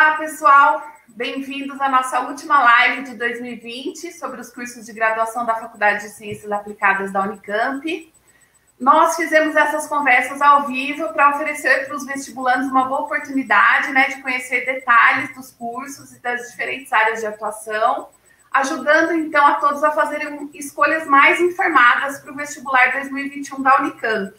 Olá, pessoal! Bem-vindos à nossa última live de 2020 sobre os cursos de graduação da Faculdade de Ciências Aplicadas da Unicamp. Nós fizemos essas conversas ao vivo para oferecer para os vestibulandos uma boa oportunidade, né, de conhecer detalhes dos cursos e das diferentes áreas de atuação, ajudando, então, a todos a fazerem escolhas mais informadas para o vestibular 2021 da Unicamp.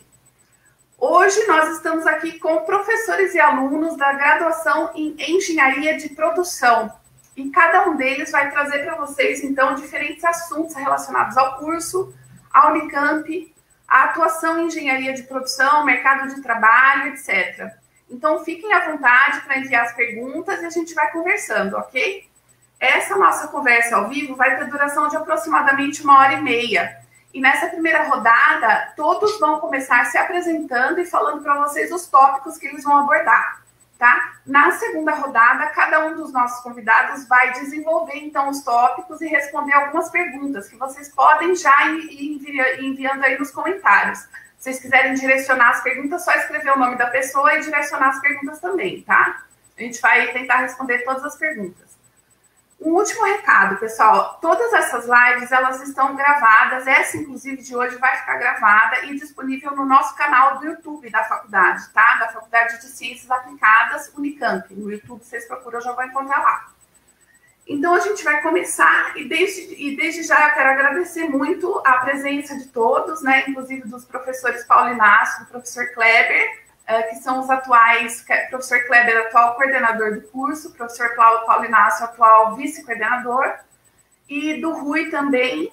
Hoje nós estamos aqui com professores e alunos da graduação em Engenharia de Produção. E cada um deles vai trazer para vocês, então, diferentes assuntos relacionados ao curso, à Unicamp, a atuação em Engenharia de Produção, mercado de trabalho, etc. Então, fiquem à vontade para enviar as perguntas e a gente vai conversando, ok? Essa nossa conversa ao vivo vai ter duração de aproximadamente 1h30. E nessa primeira rodada, todos vão começar se apresentando e falando para vocês os tópicos que eles vão abordar, tá? Na segunda rodada, cada um dos nossos convidados vai desenvolver, então, os tópicos e responder algumas perguntas que vocês podem já ir enviando aí nos comentários. Se vocês quiserem direcionar as perguntas, só escrever o nome da pessoa e direcionar as perguntas também, tá? A gente vai tentar responder todas as perguntas. Um último recado, pessoal, todas essas lives, elas estão gravadas, essa, inclusive, de hoje vai ficar gravada e disponível no nosso canal do YouTube da faculdade, tá? Da Faculdade de Ciências Aplicadas Unicamp. No YouTube, vocês procuram, eu já vou encontrar lá. Então, a gente vai começar e desde já eu quero agradecer muito a presença de todos, né? Inclusive dos professores Paulo Inácio, do professor Kleber, que são os atuais, professor Kleber, atual coordenador do curso, professor Paulo Inácio, atual vice-coordenador, e do Rui também,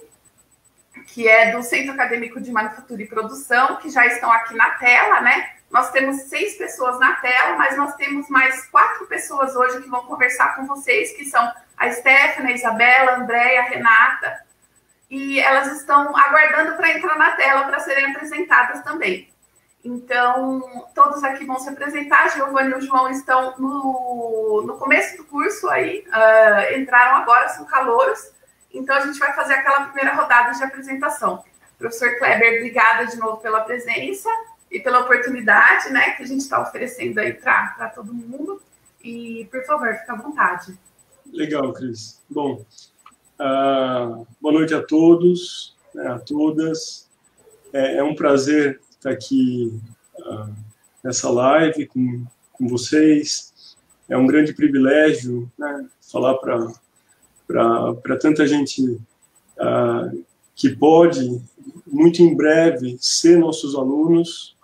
que é do Centro Acadêmico de Manufatura e Produção, que já estão aqui na tela, né? Nós temos 6 pessoas na tela, mas nós temos mais 4 pessoas hoje que vão conversar com vocês, que são a Stephanie, a Isabela, a Andréia, a Renata, e elas estão aguardando para entrar na tela para serem apresentadas também. Então, todos aqui vão se apresentar. A Giovana e o João estão no começo do curso aí, entraram agora, são calouros. Então, a gente vai fazer aquela primeira rodada de apresentação. Professor Kleber, obrigada de novo pela presença e pela oportunidade, né, que a gente está oferecendo aí para todo mundo. E, por favor, fique à vontade. Legal, Cris. Bom, boa noite a todos, né, a todas. É um prazer estar aqui nessa live com vocês. É um grande privilégio, né, falar para tanta gente que pode, muito em breve, ser nossos alunos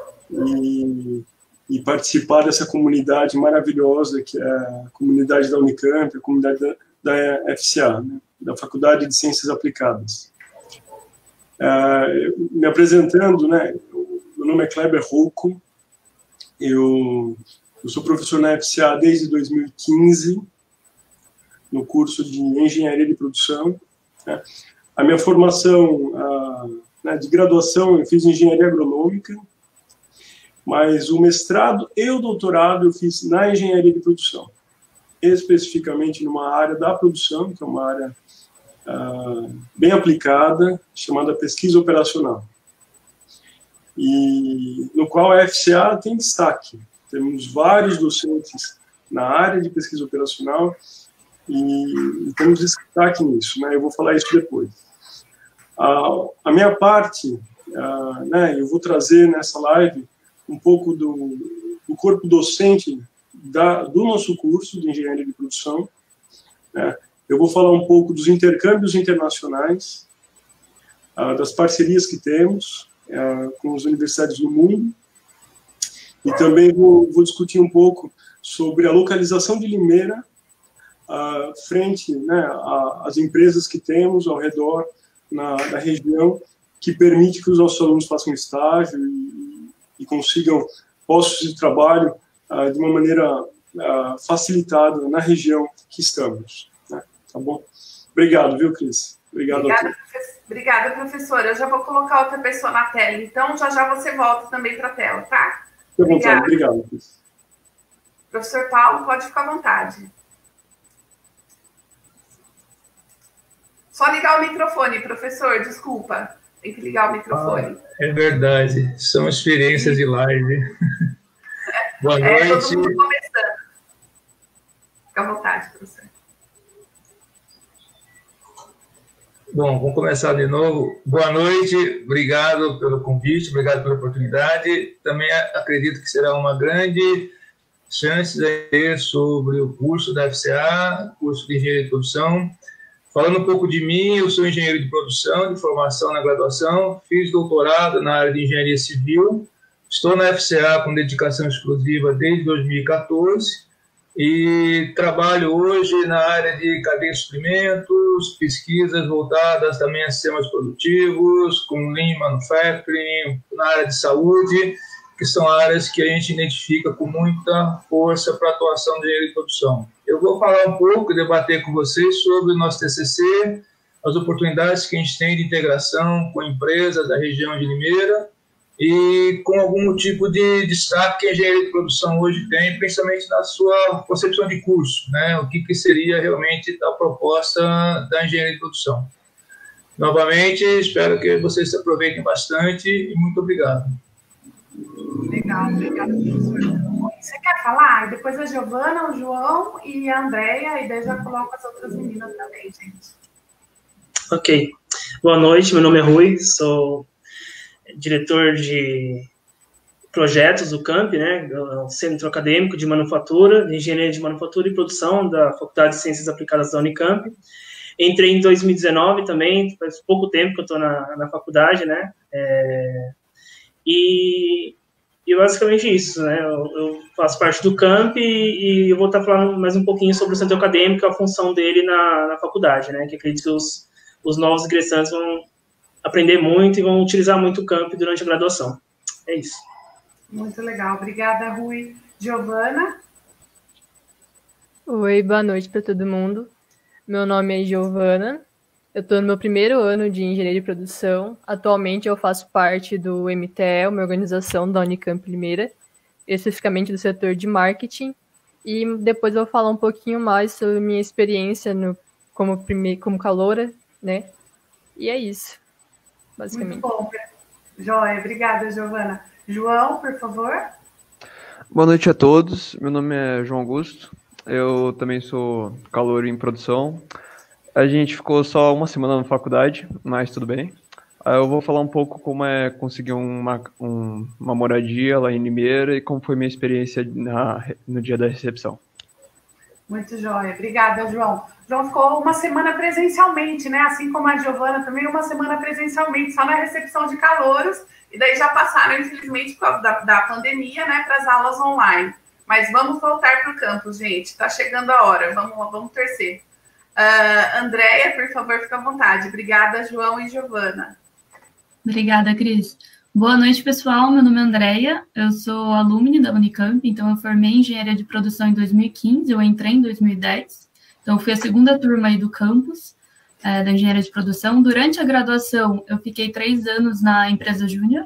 e participar dessa comunidade maravilhosa que é a comunidade da Unicamp, a comunidade da FCA, né, da Faculdade de Ciências Aplicadas. Me apresentando, né, meu nome é Kleber Rouco, eu sou professor na FCA desde 2015, no curso de Engenharia de Produção. Né. A minha formação de graduação, eu fiz Engenharia Agronômica, mas o mestrado e o doutorado eu fiz na Engenharia de Produção, especificamente numa área da produção, que é uma área bem aplicada, chamada pesquisa operacional, e no qual a FCA tem destaque. Temos vários docentes na área de pesquisa operacional e temos destaque nisso, né? Eu vou falar isso depois. A minha parte, né, eu vou trazer nessa live um pouco do corpo docente do nosso curso de Engenharia de Produção, né? Eu vou falar um pouco dos intercâmbios internacionais, das parcerias que temos com as universidades do mundo, e também vou discutir um pouco sobre a localização de Limeira frente, né, às empresas que temos ao redor na região, que permite que os nossos alunos façam estágio e consigam postos de trabalho de uma maneira facilitada na região que estamos. Tá bom? Obrigado, viu, Cris? Obrigada, professora. Eu já vou colocar outra pessoa na tela, então já você volta também para a tela, tá? Obrigado, Cris. Professor Paulo, pode ficar à vontade. Só ligar o microfone, professor, desculpa. Tem que ligar o microfone. É verdade, são experiências de live. Boa noite. Todo mundo começando. oportunidade para você. Bom, vamos começar de novo. Boa noite, obrigado pelo convite, obrigado pela oportunidade. Também acredito que será uma grande chance de ter sobre o curso da FCA, curso de Engenharia de Produção. Falando um pouco de mim, eu sou engenheiro de produção, de formação na graduação, fiz doutorado na área de Engenharia Civil, estou na FCA com dedicação exclusiva desde 2014, e trabalho hoje na área de cadeia de suprimentos, pesquisas voltadas também a sistemas produtivos, com Lean Manufacturing, na área de saúde, que são áreas que a gente identifica com muita força para a atuação de engenharia de produção. Eu vou falar um pouco e debater com vocês sobre o nosso TCC, as oportunidades que a gente tem de integração com empresas da região de Limeira, e com algum tipo de destaque que a engenharia de produção hoje tem, principalmente na sua concepção de curso, né? O que seria realmente a proposta da engenharia de produção. Novamente, espero que vocês se aproveitem bastante e muito obrigado. Legal, obrigada, professor. Você quer falar? Depois a Giovana, o João e a Andréia, e daí já coloco as outras meninas também, gente. Ok. Boa noite, meu nome é Rui, sou diretor de projetos do CAMP, né, do Centro Acadêmico de Manufatura, de Engenharia de Manufatura e Produção da Faculdade de Ciências Aplicadas da Unicamp. Entrei em 2019 também, faz pouco tempo que eu estou na faculdade, né, e basicamente isso, né, eu faço parte do CAMP e eu vou estar falando mais um pouquinho sobre o Centro Acadêmico, a função dele na faculdade, né, que acredito que os novos ingressantes vão aprender muito e vão utilizar muito o campo durante a graduação. É isso. Muito legal. Obrigada, Rui. Giovana? Oi, boa noite para todo mundo. Meu nome é Giovana. Eu estou no meu primeiro ano de Engenharia de Produção. Atualmente eu faço parte do MTE, uma organização da Unicamp Limeira, especificamente do setor de marketing. E depois eu vou falar um pouquinho mais sobre minha experiência como caloura, né? E é isso. Basicamente. Muito bom. Joia, obrigada, Giovana. João, por favor. Boa noite a todos. Meu nome é João Augusto. Eu também sou calouro em produção. A gente ficou só uma semana na faculdade, mas tudo bem. Eu vou falar um pouco como é conseguir uma moradia lá em Limeira e como foi minha experiência no dia da recepção. Muito joia. Obrigada, João. João ficou uma semana presencialmente, né? Assim como a Giovana, também uma semana presencialmente, só na recepção de calouros, e daí já passaram, infelizmente, por causa da pandemia, né, para as aulas online. Mas vamos voltar para o campus, gente. Está chegando a hora. Vamos torcer. Andréia, por favor, fica à vontade. Obrigada, João e Giovana. Obrigada, Cris. Boa noite, pessoal. Meu nome é Andréia, eu sou alumni da Unicamp, então eu formei em Engenharia de Produção em 2015, eu entrei em 2010, então fui a segunda turma aí do campus da Engenharia de Produção. Durante a graduação, eu fiquei 3 anos na empresa júnior.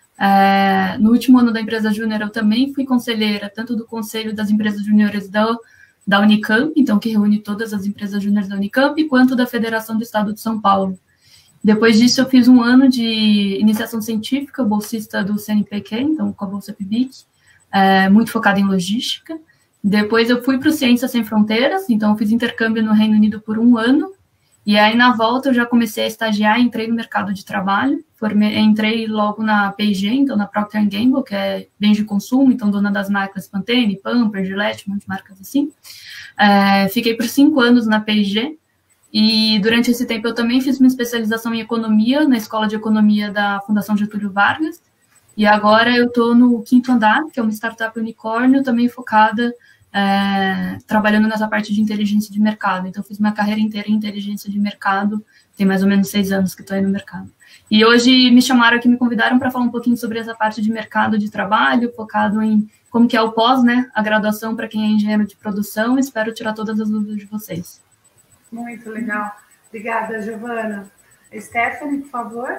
No último ano da empresa júnior, eu também fui conselheira, tanto do Conselho das Empresas Júniores da Unicamp, então que reúne todas as empresas júniores da Unicamp, quanto da Federação do Estado de São Paulo. Depois disso, eu fiz um ano de iniciação científica, bolsista do CNPq, então com a Bolsa PIBIC, muito focada em logística. Depois eu fui para o Ciências Sem Fronteiras, então eu fiz intercâmbio no Reino Unido por 1 ano, e aí na volta eu já comecei a estagiar, entrei no mercado de trabalho, entrei logo na P&G, então na Procter & Gamble, que é bens de consumo, então dona das marcas Pantene, Pampers, Gillette, um monte de marcas assim. Fiquei por 5 anos na P&G, e durante esse tempo eu também fiz uma especialização em economia, na Escola de Economia da Fundação Getúlio Vargas, e agora eu estou no 5º Andar, que é uma startup unicórnio, também focada, trabalhando nessa parte de inteligência de mercado. Então, eu fiz minha carreira inteira em inteligência de mercado, tem mais ou menos 6 anos que estou aí no mercado. E hoje me chamaram aqui, me convidaram para falar um pouquinho sobre essa parte de mercado de trabalho, focado em como que é o pós, né, a graduação para quem é engenheiro de produção. Espero tirar todas as dúvidas de vocês. Muito legal. Obrigada, Giovana. Stephanie, por favor.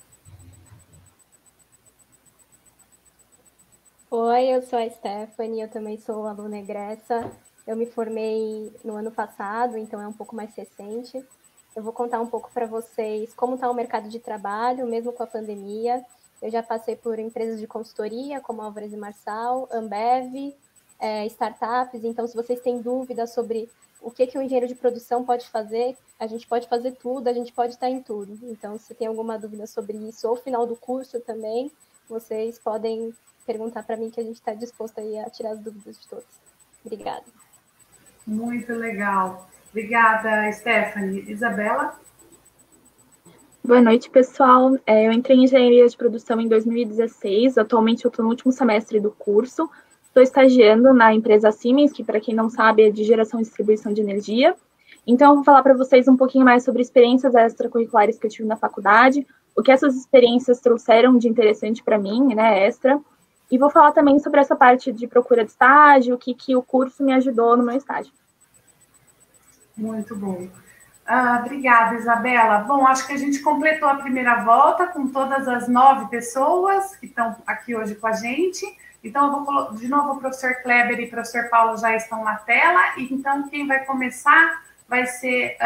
Oi, eu sou a Stephanie, eu também sou aluna egressa. Eu me formei no ano passado, então é um pouco mais recente. Eu vou contar um pouco para vocês como está o mercado de trabalho, mesmo com a pandemia. Eu já passei por empresas de consultoria, como Álvares e Marçal, Ambev, startups. Então, se vocês têm dúvidas sobre o que o engenheiro de produção pode fazer, a gente pode fazer tudo, a gente pode estar em tudo. Então, se tem alguma dúvida sobre isso, ou final do curso também, vocês podem perguntar para mim, que a gente está disposto aí a tirar as dúvidas de todos. Obrigada. Muito legal. Obrigada, Stephanie. Isabela? Boa noite, pessoal. Eu entrei em engenharia de produção em 2016. Atualmente eu estou no último semestre do curso. Estou estagiando na empresa Siemens, que, para quem não sabe, é de geração e distribuição de energia. Então, eu vou falar para vocês um pouquinho mais sobre experiências extracurriculares que eu tive na faculdade, o que essas experiências trouxeram de interessante para mim, né, extra. E vou falar também sobre essa parte de procura de estágio, o que o curso me ajudou no meu estágio. Muito bom. Obrigada, Isabela. Bom, acho que a gente completou a primeira volta com todas as 9 pessoas que estão aqui hoje com a gente. Então, eu vou, de novo, o professor Kleber e o professor Paulo já estão na tela. E, então, quem vai começar vai ser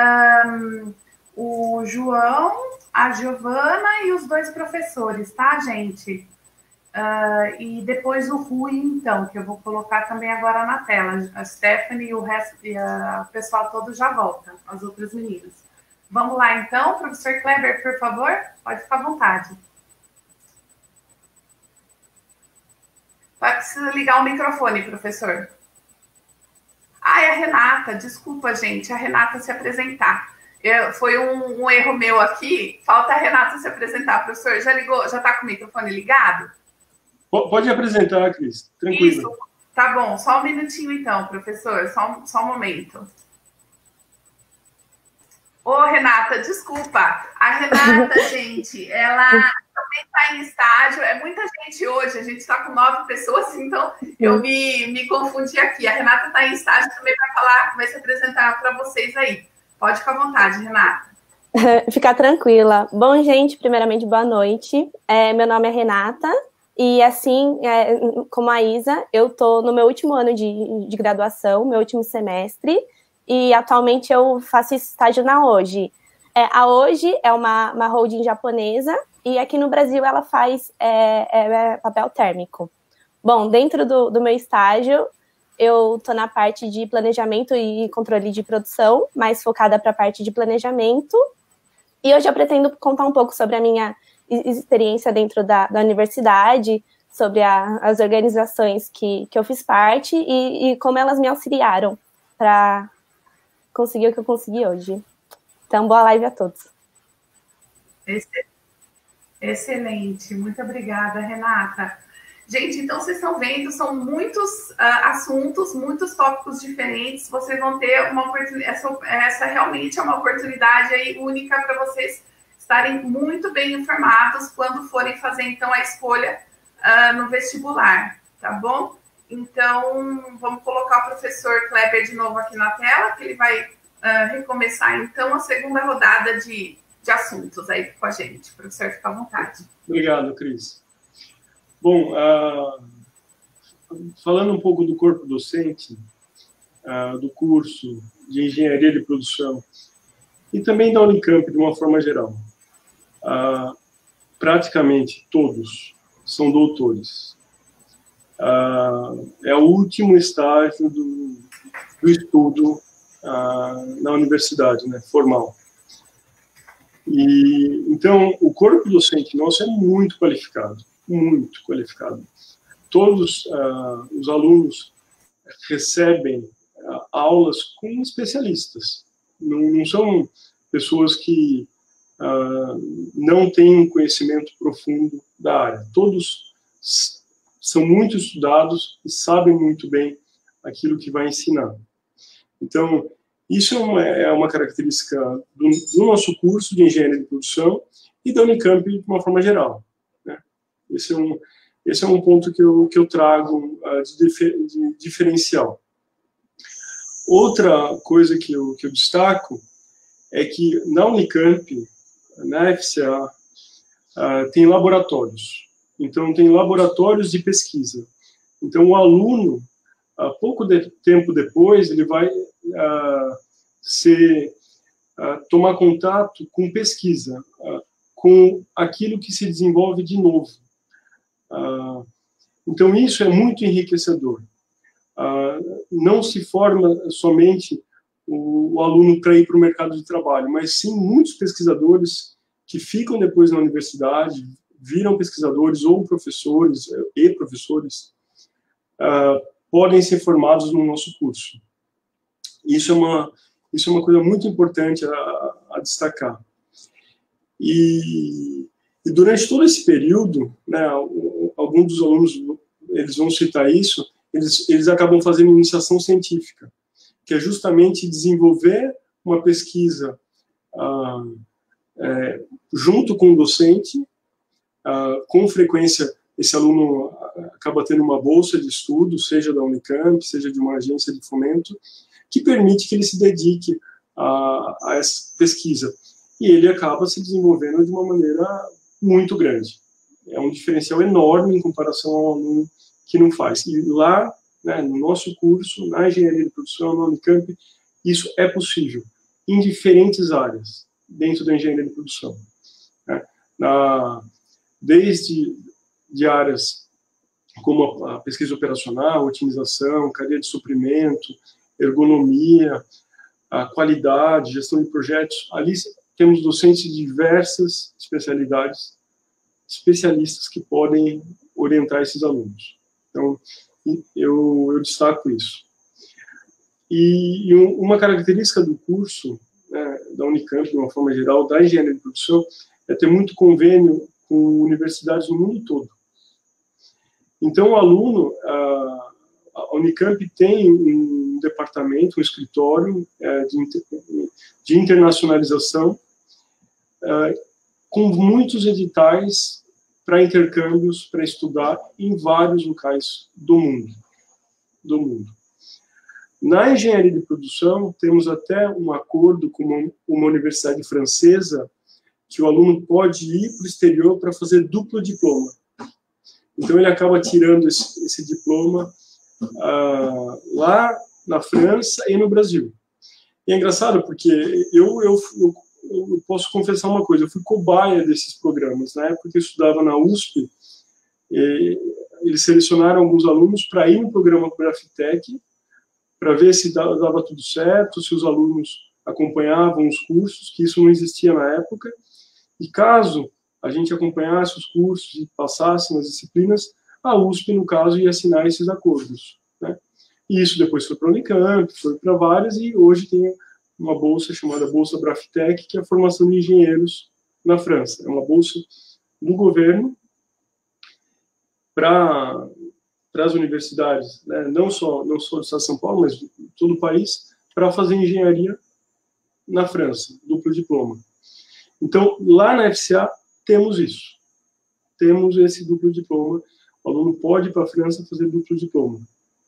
o João, a Giovana e os 2 professores, tá, gente? E depois o Rui, então, que eu vou colocar também agora na tela. A Stephanie e o resto, o pessoal todo já volta, as outras meninas. Vamos lá, então. Professor Kleber, por favor, pode ficar à vontade. Vai precisar ligar o microfone, professor. É a Renata. Desculpa, gente, a Renata se apresentar. Foi um erro meu aqui. Falta a Renata se apresentar. Professor, já ligou? Já está com o microfone ligado? Pode apresentar, Cris. Tranquilo. Isso. Tá bom. Só um minutinho, então, professor. Só um momento. Ô, Renata, desculpa. A Renata, gente, ela também está em estágio. É muita gente hoje. A gente está com 9 pessoas, então eu me confundi aqui. A Renata está em estágio, também vai falar, vai se apresentar para vocês aí. Pode ficar à vontade, Renata. Ficar tranquila. Bom, gente, primeiramente, boa noite. Meu nome é Renata. E assim, como a Isa, eu estou no meu último ano de graduação, meu último semestre, e atualmente eu faço estágio na Oji. A Oji é uma holding japonesa, e aqui no Brasil ela faz papel térmico. Bom, dentro do meu estágio, eu estou na parte de planejamento e controle de produção, mais focada para a parte de planejamento, e hoje eu pretendo contar um pouco sobre a minha experiência dentro da universidade, sobre as organizações que eu fiz parte e como elas me auxiliaram para conseguir o que eu consegui hoje. Então, boa live a todos. Excelente, muito obrigada, Renata. Gente, então vocês estão vendo, são muitos assuntos, muitos tópicos diferentes. Vocês vão ter uma oportunidade, essa realmente é uma oportunidade aí única para vocês estarem muito bem informados quando forem fazer, então, a escolha no vestibular, tá bom? Então, vamos colocar o professor Kleber de novo aqui na tela, que ele vai recomeçar, então, a segunda rodada de assuntos aí com a gente. Professor, fica à vontade. Obrigado, Cris. Bom, falando um pouco do corpo docente, do curso de Engenharia de Produção, e também da Unicamp, de uma forma geral. Praticamente todos são doutores. É o último estágio do estudo na universidade, né, formal. E então o corpo docente nosso é muito qualificado, muito qualificado. Todos os alunos recebem aulas com especialistas. Não são pessoas que não têm um conhecimento profundo da área. Todos são muito estudados e sabem muito bem aquilo que vai ensinar. Então, isso é uma característica do nosso curso de Engenharia de Produção e da Unicamp de uma forma geral, né? Esse é um ponto que eu trago de diferencial. Outra coisa que eu destaco é que na Unicamp, na FCA, tem laboratórios. Então, tem laboratórios de pesquisa. Então, o aluno, pouco tempo depois, ele vai tomar contato com pesquisa, com aquilo que se desenvolve de novo. Então, isso é muito enriquecedor. Não se forma somente o aluno para ir para o mercado de trabalho, mas sim muitos pesquisadores que ficam depois na universidade, viram pesquisadores ou professores e professores, podem ser formados no nosso curso. Isso é uma coisa muito importante a destacar. E durante todo esse período, né, alguns dos alunos, eles vão citar isso, eles acabam fazendo iniciação científica, que é justamente desenvolver uma pesquisa junto com o docente. Com frequência, esse aluno acaba tendo uma bolsa de estudo, seja da Unicamp, seja de uma agência de fomento, que permite que ele se dedique a essa pesquisa. E ele acaba se desenvolvendo de uma maneira muito grande. É um diferencial enorme em comparação ao aluno que não faz. E lá, né, no nosso curso, na engenharia de produção, na Unicamp, isso é possível, em diferentes áreas, dentro da engenharia de produção. Né? Desde de áreas como a pesquisa operacional, otimização, cadeia de suprimento, ergonomia, a qualidade, gestão de projetos. Ali temos docentes de diversas especialidades, especialistas que podem orientar esses alunos. Então, eu destaco isso. E uma característica do curso, né, da Unicamp, de uma forma geral, da engenharia de produção, é ter muito convênio com universidades no mundo todo. Então, o aluno, a Unicamp tem um departamento, um escritório de internacionalização, com muitos editais para intercâmbios, para estudar em vários locais do mundo. Na engenharia de produção, temos até um acordo com uma universidade francesa que o aluno pode ir para o exterior para fazer duplo diploma. Então, ele acaba tirando esse diploma lá na França e no Brasil. E é engraçado porque eu posso confessar uma coisa, eu fui cobaia desses programas. Na época que eu estudava na USP, eles selecionaram alguns alunos para ir no programa Grafitec, para ver se dava tudo certo, se os alunos acompanhavam os cursos, que isso não existia na época. E caso a gente acompanhasse os cursos e passasse nas disciplinas, a USP, no caso, ia assinar esses acordos. Né? E isso depois foi para a Unicamp, foi para várias, e hoje tem uma bolsa chamada Bolsa Brafitec, que é a formação de engenheiros na França. É uma bolsa do governo para as universidades, né? não só do estado de São Paulo, mas de todo o país, para fazer engenharia na França, duplo diploma. Então, lá na FCA, temos isso. Temos esse duplo diploma. O aluno pode ir para a França fazer duplo diploma.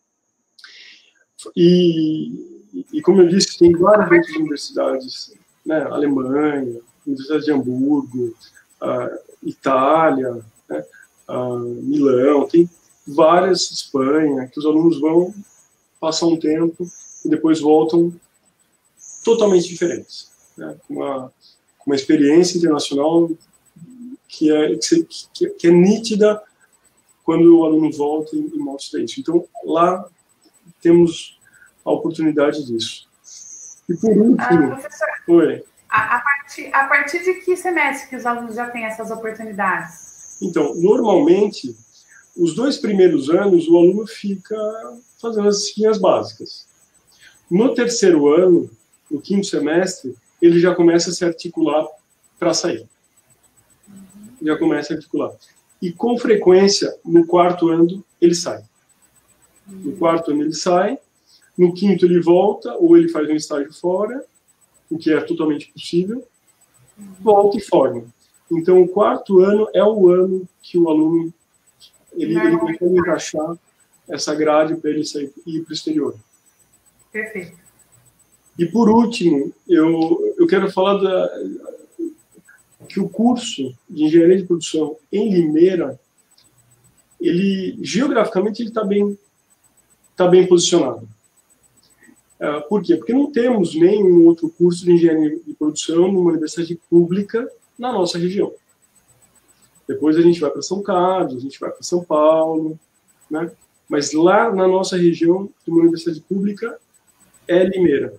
E como eu disse, tem várias outras universidades, né? Alemanha, Universidade de Hamburgo, Itália, né? Milão, tem várias, Espanha, que os alunos vão passar um tempo e depois voltam totalmente diferentes, né? Com uma experiência internacional que é nítida quando o aluno volta e mostra isso. Então, lá temos a oportunidade disso. E por último... professor, a partir de que semestre que os alunos já têm essas oportunidades? Então, normalmente, os 2 primeiros anos, o aluno fica fazendo as disciplinas básicas. No 3º ano, no 5º semestre, ele já começa a se articular para sair. Já começa a articular. E, com frequência, no 4º ano, ele sai. No 4º ano, ele sai. No 5º, ele volta, ou ele faz um estágio fora, o que é totalmente possível. Volta e forma. Então, o 4º ano é o ano que o aluno ele consegue encaixar essa grade para ele sair e ir para o exterior. Perfeito. E, por último, eu quero falar que o curso de Engenharia de Produção em Limeira, geograficamente, ele está bem posicionado. Por quê? Porque não temos nenhum outro curso de Engenharia de Produção numa universidade pública na nossa região. Depois a gente vai para São Carlos, a gente vai para São Paulo, né? Mas lá na nossa região, uma universidade pública é Limeira.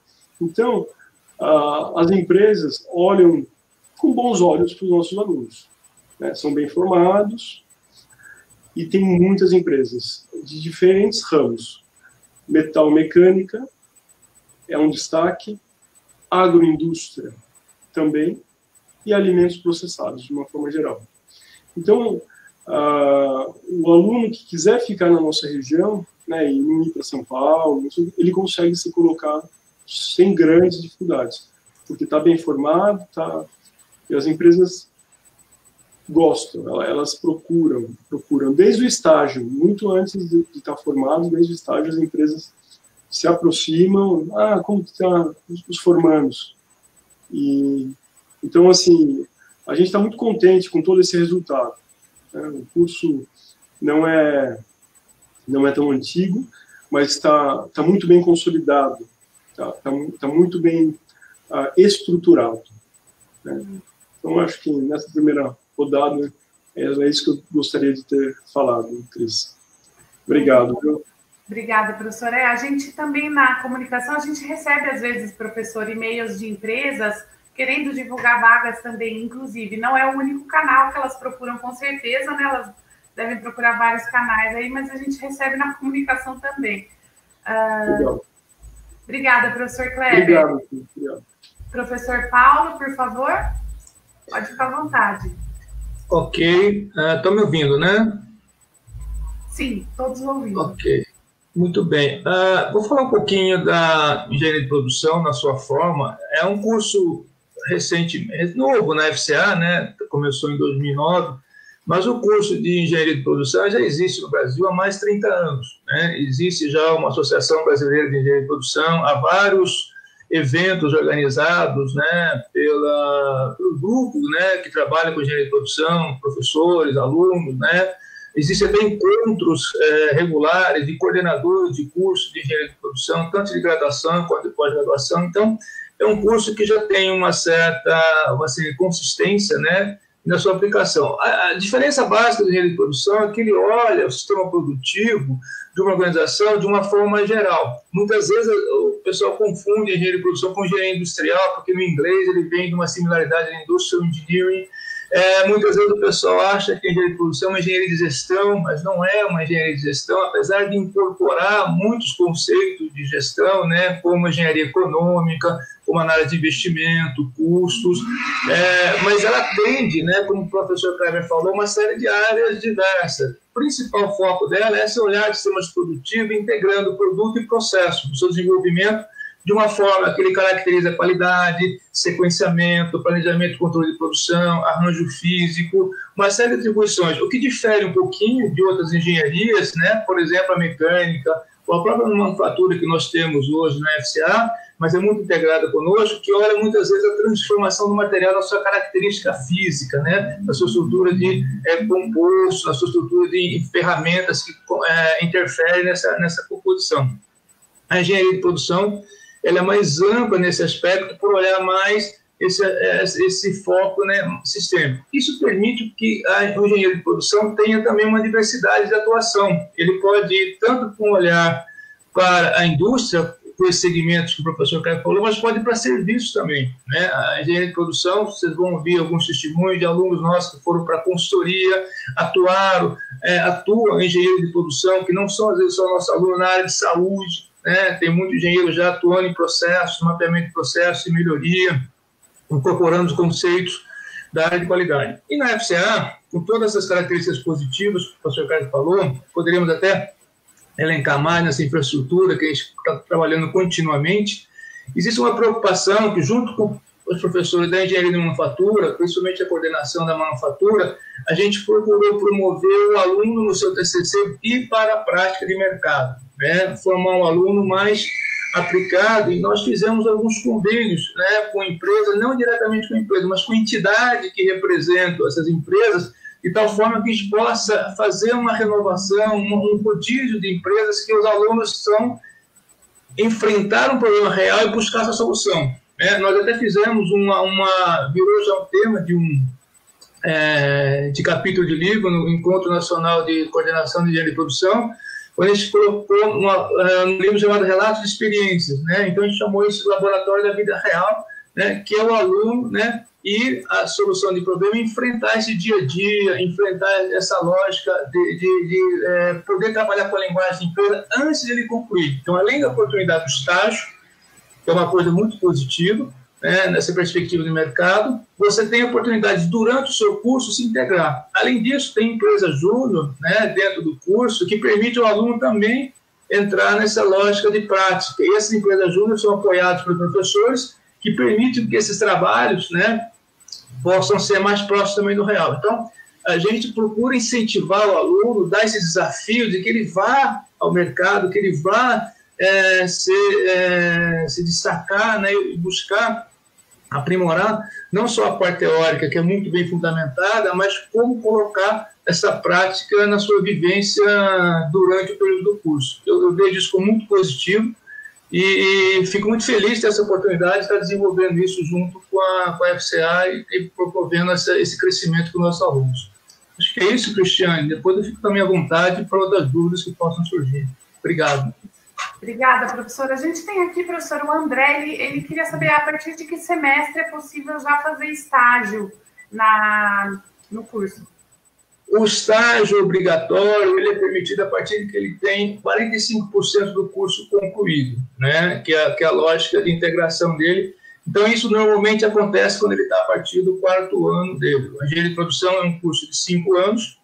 Então, as empresas olham com bons olhos para os nossos alunos, né? São bem formados e tem muitas empresas de diferentes ramos. Metal mecânica é um destaque, agroindústria também, e alimentos processados, de uma forma geral. Então, o aluno que quiser ficar na nossa região, né, e não ir para São Paulo, ele consegue se colocar sem grandes dificuldades, porque está bem formado, e as empresas gostam, elas procuram desde o estágio, muito antes de estar formado, desde o estágio as empresas se aproximam, como estão os formandos? Então, assim, a gente está muito contente com todo esse resultado, né? O curso não é tão antigo, mas está muito bem consolidado, está muito bem estruturado, né? Então, acho que nessa primeira rodada é isso que eu gostaria de ter falado, Cris. Obrigado, viu? Obrigada, professor. A gente também, na comunicação, a gente recebe, às vezes, professor, e-mails de empresas querendo divulgar vagas também, inclusive. Não é o único canal que elas procuram, com certeza, né? Elas devem procurar vários canais aí, mas a gente recebe na comunicação também. Obrigada, professor Kleber. Obrigado. Professor Paulo, por favor, pode ficar à vontade. Ok. Estão me ouvindo, né? Sim, todos ouvindo. Ok. Muito bem. Vou falar um pouquinho da engenharia de produção na sua forma. É um curso recentemente novo na FCA, né? Começou em 2009, mas o curso de engenharia de produção já existe no Brasil há mais de 30 anos, né? Existe já uma Associação Brasileira de Engenharia de Produção, há vários eventos organizados, né, pelo grupo, né, que trabalha com engenharia de produção, professores, alunos, né? Existem até encontros regulares de coordenadores de cursos de engenharia de produção, tanto de graduação quanto de pós-graduação. Então, é um curso que já tem uma certa consistência, né, na sua aplicação. A diferença básica da engenharia de produção é que ele olha o sistema produtivo de uma organização de uma forma geral. Muitas vezes o pessoal confunde engenharia de produção com engenharia industrial, porque no inglês ele vem de uma similaridade de industrial engineering. Muitas vezes o pessoal acha que a engenharia de produção é uma engenharia de gestão, mas não é uma engenharia de gestão, apesar de incorporar muitos conceitos de gestão, né, como engenharia econômica, como análise de investimento, custos, mas ela atende, né, como o professor Kleber falou, uma série de áreas diversas. O principal foco dela é esse olhar de sistemas produtivos, integrando produto e processo no seu desenvolvimento, de uma forma que ele caracteriza qualidade, sequenciamento, planejamento e controle de produção, arranjo físico, uma série de atribuições. O que difere um pouquinho de outras engenharias, né? Por exemplo, a mecânica, ou a própria manufatura que nós temos hoje na FCA, mas é muito integrada conosco, que olha muitas vezes a transformação do material na sua característica física, né? Na sua estrutura de composto, na sua estrutura de ferramentas que interferem nessa composição. A engenharia de produção ela é mais ampla nesse aspecto, por olhar mais esse foco, né, sistêmico. Isso permite que o engenheiro de produção tenha também uma diversidade de atuação. Ele pode ir tanto com um olhar para a indústria, com esses segmentos que o professor Caio falou, mas pode ir para serviços também, né? A engenharia de produção, vocês vão ouvir alguns testemunhos de alunos nossos que foram para a consultoria, atuam em engenharia de produção, que não são, às vezes, só nossos alunos na área de saúde, né? Tem muito engenheiro já atuando em processos, mapeamento de processos e melhoria, incorporando os conceitos da área de qualidade. E na FCA, com todas essas características positivas que o professor Caio falou, poderíamos até elencar mais nessa infraestrutura que a gente está trabalhando continuamente. Existe uma preocupação que, junto com os professores da engenharia de manufatura, principalmente a coordenação da manufatura, a gente procurou promover o aluno no seu TCC ir para a prática de mercado, né? Formar um aluno mais aplicado, e nós fizemos alguns convênios, né, com empresas, não diretamente com empresas, mas com entidades que representam essas empresas, de tal forma que a gente possa fazer uma renovação, um rodízio de empresas que os alunos enfrentar um problema real e buscar essa solução. Nós até fizemos virou já um tema de capítulo de livro no Encontro Nacional de Coordenação de Engenharia de Produção, quando a gente colocou um livro chamado Relatos de Experiências, né? Então a gente chamou isso de Laboratório da Vida Real, né? Que é o aluno, né? E a solução de problema, enfrentar esse dia a dia, enfrentar essa lógica de poder trabalhar com a linguagem de empresa antes de ele concluir. Então, além da oportunidade do estágio, que é uma coisa muito positiva, né, nessa perspectiva de mercado, você tem a oportunidade, durante o seu curso, se integrar. Além disso, tem empresa júnior, né, dentro do curso, que permite ao aluno também entrar nessa lógica de prática. E essas empresas júnior são apoiadas por professores, que permitem que esses trabalhos, né, possam ser mais próximos também do real. Então, a gente procura incentivar o aluno, dar esse desafio de que ele vá ao mercado, que ele vá se destacar, né, e buscar aprimorar não só a parte teórica, que é muito bem fundamentada, mas como colocar essa prática na sua vivência durante o período do curso. Eu vejo isso como muito positivo e fico muito feliz de ter essa oportunidade de estar desenvolvendo isso junto com a FCA e promovendo esse crescimento com os nossos alunos. Acho que é isso, Cristiane. Depois eu fico também à vontade para outras dúvidas que possam surgir. Obrigado. Obrigada, professora. A gente tem aqui, professor, o André, ele queria saber a partir de que semestre é possível já fazer estágio no curso. O estágio obrigatório, ele é permitido a partir de que ele tem 45% do curso concluído, né? que é a lógica de integração dele. Então, isso normalmente acontece quando ele está a partir do 4º ano dele. A engenharia de produção é um curso de 5 anos,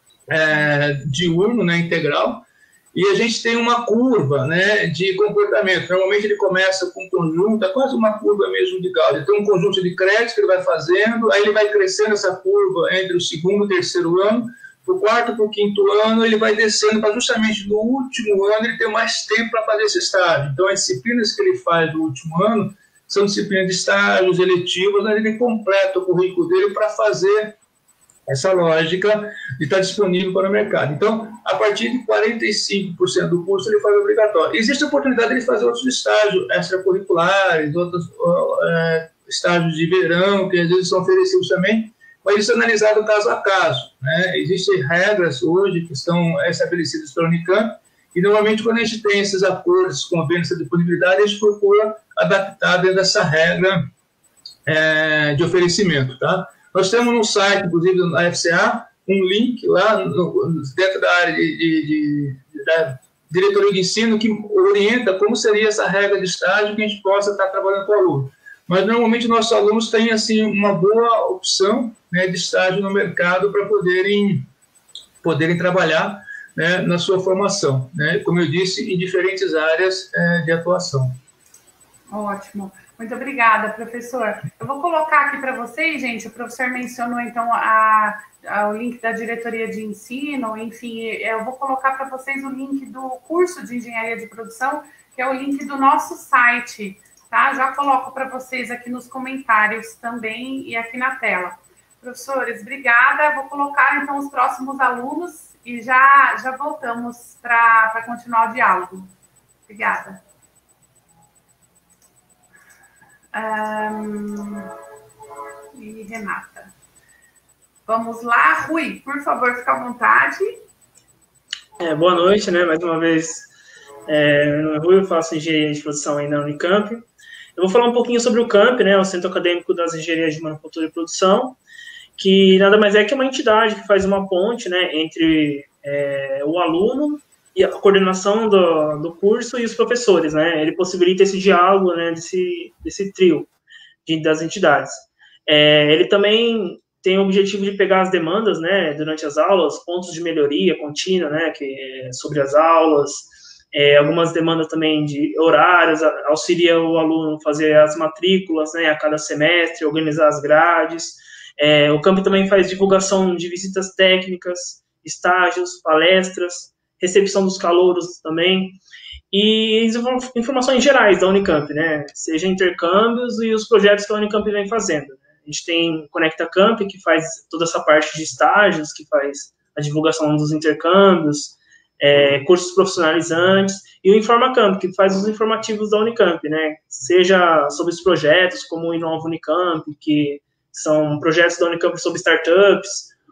diurno, né, integral, e a gente tem uma curva, né, de comportamento. Normalmente ele começa com um conjunto, é quase uma curva mesmo de Gauss. Ele tem um conjunto de créditos que ele vai fazendo, aí ele vai crescendo essa curva entre o 2º e o 3º ano, para o 4º para o 5º ano, ele vai descendo para justamente no último ano ele ter mais tempo para fazer esse estágio. Então, as disciplinas que ele faz no último ano são disciplinas de estágios eletivos, onde ele completa o currículo dele para fazer essa lógica de estar disponível para o mercado. Então, a partir de 45% do curso, ele faz obrigatório. Existe a oportunidade de ele fazer outros estágios extracurriculares, outros estágios de verão, que às vezes são oferecidos também, mas isso é analisado caso a caso, né? Existem regras hoje que estão estabelecidas pela Unicamp, e normalmente quando a gente tem esses acordos, convênios de disponibilidade, a gente procura adaptar dentro dessa regra de oferecimento, tá? Nós temos no site, inclusive, da FCA, um link lá dentro da área da diretoria de ensino que orienta como seria essa regra de estágio que a gente possa estar trabalhando com o aluno. Mas, normalmente, nossos alunos têm, assim, uma boa opção, né, de estágio no mercado para poderem trabalhar, né, na sua formação, né, como eu disse, em diferentes áreas de atuação. Ótimo. Muito obrigada, professor. Eu vou colocar aqui para vocês, gente, o professor mencionou, então, o link da diretoria de ensino, enfim, eu vou colocar para vocês o link do curso de engenharia de produção, que é o link do nosso site, tá? Já coloco para vocês aqui nos comentários também e aqui na tela. Professores, obrigada. Vou colocar, então, os próximos alunos e já voltamos para continuar o diálogo. Obrigada. E Renata. Vamos lá, Rui, por favor, fica à vontade. Boa noite, né? Mais uma vez, meu nome é Rui, eu faço engenharia de produção aí na Unicamp. Eu vou falar um pouquinho sobre o CAMP, né? O Centro Acadêmico das Engenharias de Manufatura e Produção, que nada mais é que uma entidade que faz uma ponte, né, entre o aluno e a coordenação do curso e os professores, né? Ele possibilita esse diálogo, né, desse trio das entidades. Ele também tem o objetivo de pegar as demandas, né, durante as aulas, pontos de melhoria contínua, né, sobre as aulas, algumas demandas também de horários, auxilia o aluno a fazer as matrículas, né, a cada semestre, organizar as grades. O CAMP também faz divulgação de visitas técnicas, estágios, palestras, recepção dos calouros também, e informações gerais da Unicamp, né, seja intercâmbios e os projetos que a Unicamp vem fazendo. A gente tem Conecta Camp, que faz toda essa parte de estágios, que faz a divulgação dos intercâmbios, cursos profissionalizantes, e o Informa Camp, que faz os informativos da Unicamp, né, seja sobre os projetos, como o Inova Unicamp, que são projetos da Unicamp sobre startups,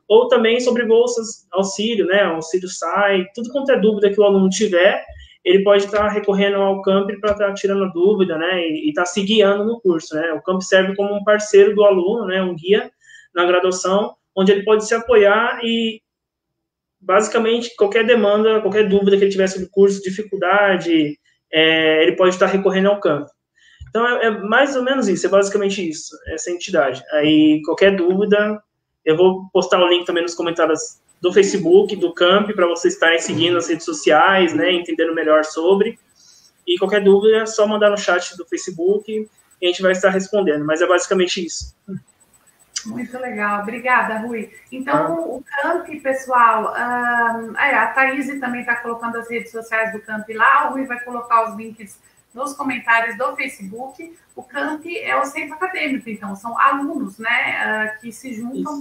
ou também sobre bolsas, auxílio, né, auxílio SAI, tudo quanto é dúvida que o aluno tiver, ele pode estar recorrendo ao Camp para estar tirando dúvida, né, e estar se guiando no curso, né. O Camp serve como um parceiro do aluno, né, um guia na graduação, onde ele pode se apoiar e, basicamente, qualquer demanda, qualquer dúvida que ele tiver sobre o curso, dificuldade, ele pode estar recorrendo ao Camp. Então, é mais ou menos isso, é basicamente isso, essa entidade. Aí, qualquer dúvida, eu vou postar o link também nos comentários do Facebook, do Camp, para vocês estarem seguindo as redes sociais, né, entendendo melhor sobre. E qualquer dúvida é só mandar no chat do Facebook e a gente vai estar respondendo, mas é basicamente isso. Muito legal, obrigada, Rui. Então, o Camp, pessoal, a Thaís também está colocando as redes sociais do Camp lá, o Rui vai colocar os links nos comentários do Facebook. O Camp é o centro acadêmico, então, são alunos, né, que se juntam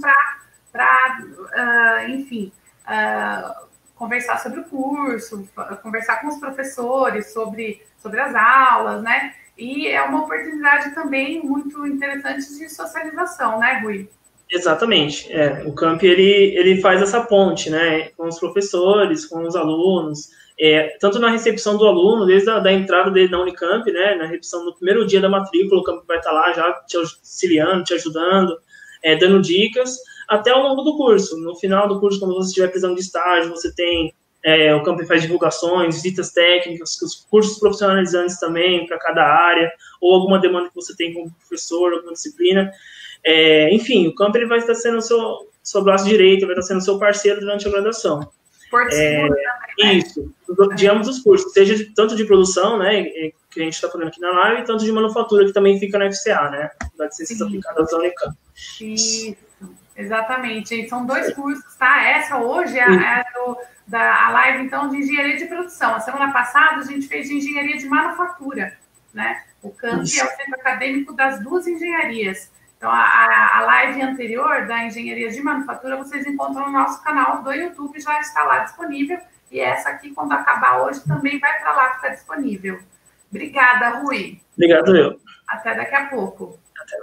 para, enfim, conversar sobre o curso, conversar com os professores sobre as aulas, né, e é uma oportunidade também muito interessante de socialização, né, Rui? Exatamente. O Camp, ele faz essa ponte, né, com os professores, com os alunos, tanto na recepção do aluno, desde a entrada dele na Unicamp, né, na recepção no primeiro dia da matrícula, o Camp vai estar lá já te auxiliando, te ajudando, dando dicas, até ao longo do curso. No final do curso, quando você estiver precisando de estágio, você tem... o Camp faz divulgações, visitas técnicas, os cursos profissionalizantes também para cada área, ou alguma demanda que você tem como professor, alguma disciplina. Enfim, o Camp ele vai estar sendo o seu braço direito, vai estar sendo o seu parceiro durante a graduação. Isso, de ambos os cursos, seja tanto de produção, né, que a gente está falando aqui na live, tanto de manufatura, que também fica na FCA, né, da Ciências Aplicadas da Unicamp. Isso, exatamente. São 2 cursos, tá? Essa hoje é a live, então, de engenharia de produção. A semana passada, a gente fez de engenharia de manufatura, né? O Camp é o centro acadêmico das 2 engenharias. Então, a live anterior da engenharia de manufatura, vocês encontram no nosso canal do YouTube, já está lá disponível. E essa aqui, quando acabar hoje, também vai para lá ficar disponível. Obrigada, Rui. Obrigado, eu. Até daqui a pouco.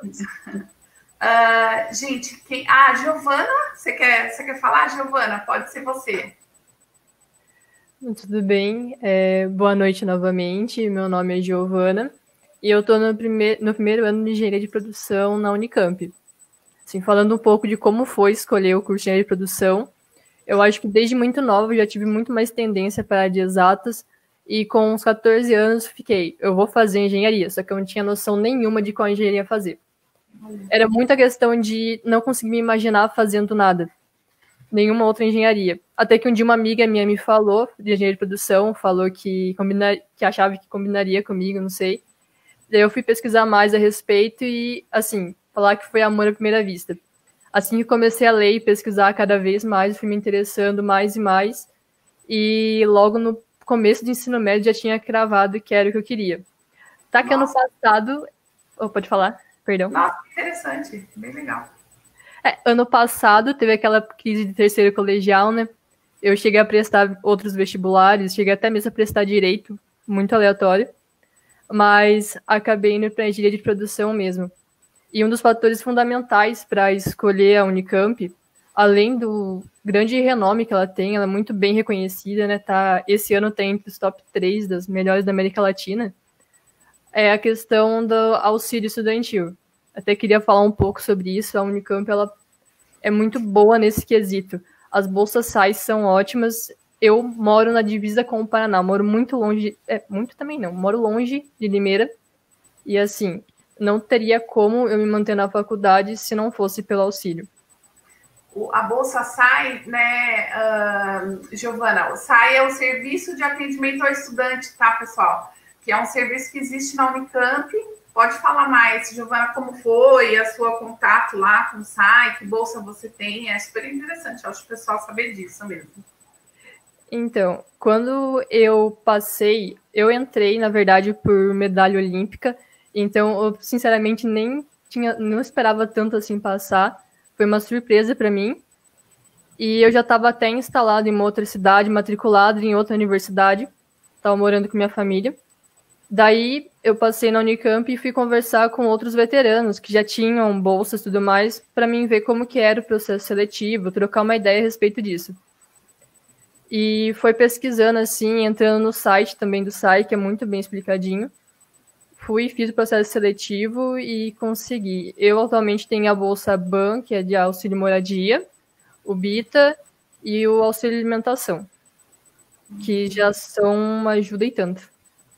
Até. Gente, Giovana, você quer falar, Giovana? Pode ser você. Tudo bem, boa noite novamente, meu nome é Giovana e eu estou no primeiro ano de Engenharia de Produção na Unicamp. Assim, falando um pouco de como foi escolher o curso de Engenharia de Produção, eu acho que desde muito nova eu já tive muito mais tendência para a área de exatas e com uns 14 anos eu vou fazer engenharia, só que eu não tinha noção nenhuma de qual engenharia fazer. Era muita questão de não conseguir me imaginar fazendo nada. Nenhuma outra engenharia. Até que um dia uma amiga minha me falou, de engenharia de produção, falou que achava que combinaria comigo, não sei. Daí eu fui pesquisar mais a respeito e, assim, falar que foi amor à primeira vista. Assim que comecei a ler e pesquisar cada vez mais, fui me interessando mais e mais. E logo no começo do ensino médio já tinha cravado que era o que eu queria. Tá que ano passado... pode falar? Perdão. Nossa, interessante. Bem legal. Ano passado teve aquela crise de terceiro colegial, né? Eu cheguei a prestar outros vestibulares, cheguei até mesmo a prestar direito, muito aleatório, mas acabei indo para a engenharia de produção mesmo. E um dos fatores fundamentais para escolher a Unicamp, além do grande renome que ela tem, ela é muito bem reconhecida, né? Esse ano tem entre os top 3 das melhores da América Latina, é a questão do auxílio estudantil. Até queria falar um pouco sobre isso. A Unicamp ela é muito boa nesse quesito. As bolsas SAI são ótimas. Eu moro na divisa com o Paraná, moro muito longe, muito também não, moro longe de Limeira, e assim, não teria como eu me manter na faculdade se não fosse pelo auxílio. A bolsa SAI, né, Giovana, o SAI é o Serviço de Atendimento ao Estudante, tá, pessoal? Que é um serviço que existe na Unicamp. Pode falar mais, Giovana, como foi a sua contato lá com o SAI, que bolsa você tem? É super interessante, acho que o pessoal saber disso mesmo. Então, quando eu entrei, na verdade, por medalha olímpica, então eu, sinceramente, não esperava tanto assim passar, foi uma surpresa para mim, e eu já estava até instalado em uma outra cidade, matriculado em outra universidade, estava morando com minha família, Daí eu passei na Unicamp e fui conversar com outros veteranos que já tinham bolsas e tudo mais, para mim ver como que era o processo seletivo, trocar uma ideia a respeito disso. E foi pesquisando assim, entrando no site também do SAI, que é muito bem explicadinho. Fiz o processo seletivo e consegui. Eu atualmente tenho a bolsa BAN, que é de auxílio moradia, o BITA e o auxílio alimentação, que já são uma ajuda e tanto.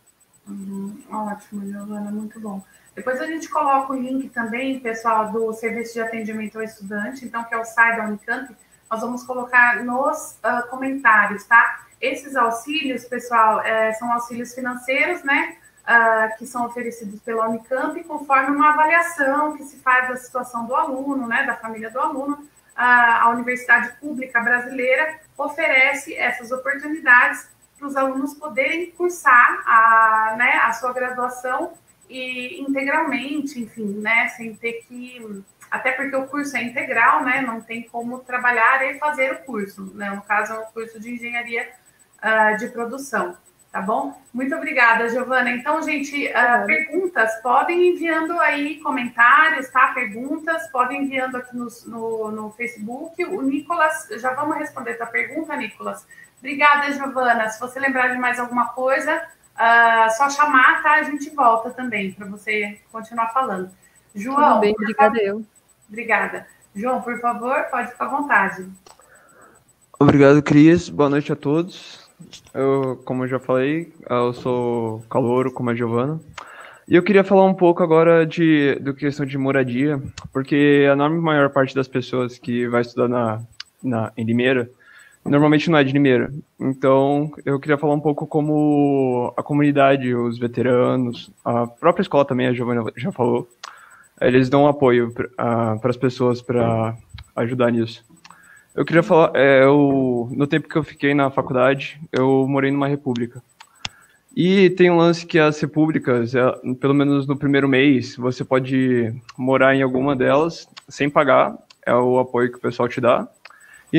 Ótimo, Giovana, muito bom. Depois a gente coloca o link também, pessoal, do Serviço de Atendimento ao Estudante, então, que é o SAI da Unicamp. Nós vamos colocar nos comentários, tá? Esses auxílios, pessoal, são auxílios financeiros, né? Que são oferecidos pela Unicamp, conforme uma avaliação que se faz da situação do aluno, né? Da família do aluno. A Universidade Pública Brasileira oferece essas oportunidades para os alunos poderem cursar a sua graduação e integralmente, enfim, né, sem ter que... Até porque o curso é integral, né, não tem como trabalhar e fazer o curso, né, no caso é um curso de engenharia de produção, tá bom? Muito obrigada, Giovana. Então, gente, perguntas, podem enviando aí comentários, tá? Perguntas, podem enviando aqui no Facebook. O Nicolas, já vamos responder a tua pergunta, Nicolas. Obrigada, Giovana. Se você lembrar de mais alguma coisa, só chamar, tá? A gente volta também, para você continuar falando. João... Tudo bem, obrigada eu. Obrigada. João, por favor, pode ficar à vontade. Obrigado, Cris. Boa noite a todos. Como eu já falei, eu sou calouro, como a Giovana. E eu queria falar um pouco agora do questão de moradia, porque a maior parte das pessoas que vai estudar em Limeira, normalmente não é de Limeira. Então, eu queria falar um pouco como a comunidade, os veteranos, a própria escola também, a Giovana já falou, eles dão apoio para as pessoas para ajudar nisso. Eu queria falar, no tempo que eu fiquei na faculdade, eu morei numa república. E tem um lance que as repúblicas, pelo menos no primeiro mês, você pode morar em alguma delas sem pagar, é o apoio que o pessoal te dá. E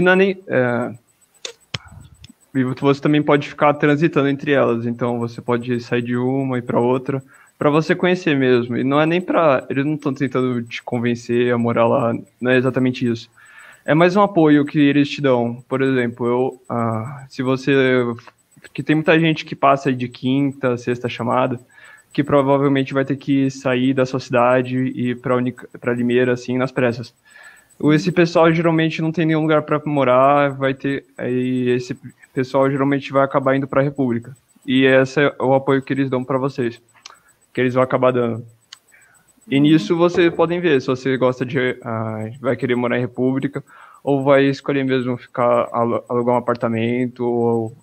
você também pode ficar transitando entre elas, então você pode sair de uma e para outra, para você conhecer mesmo. E não é nem para... Eles não estão tentando te convencer a morar lá, não é exatamente isso. É mais um apoio que eles te dão. Por exemplo, se você... que tem muita gente que passa de quinta, sexta chamada, que provavelmente vai ter que sair da sua cidade e ir para Limeira, assim, nas pressas. Esse pessoal geralmente não tem nenhum lugar para morar, aí esse pessoal geralmente vai acabar indo para a República. E esse é o apoio que eles dão para vocês, que eles vão acabar dando. E nisso vocês podem ver se você gosta vai querer morar em República, ou vai escolher mesmo alugar um apartamento, ou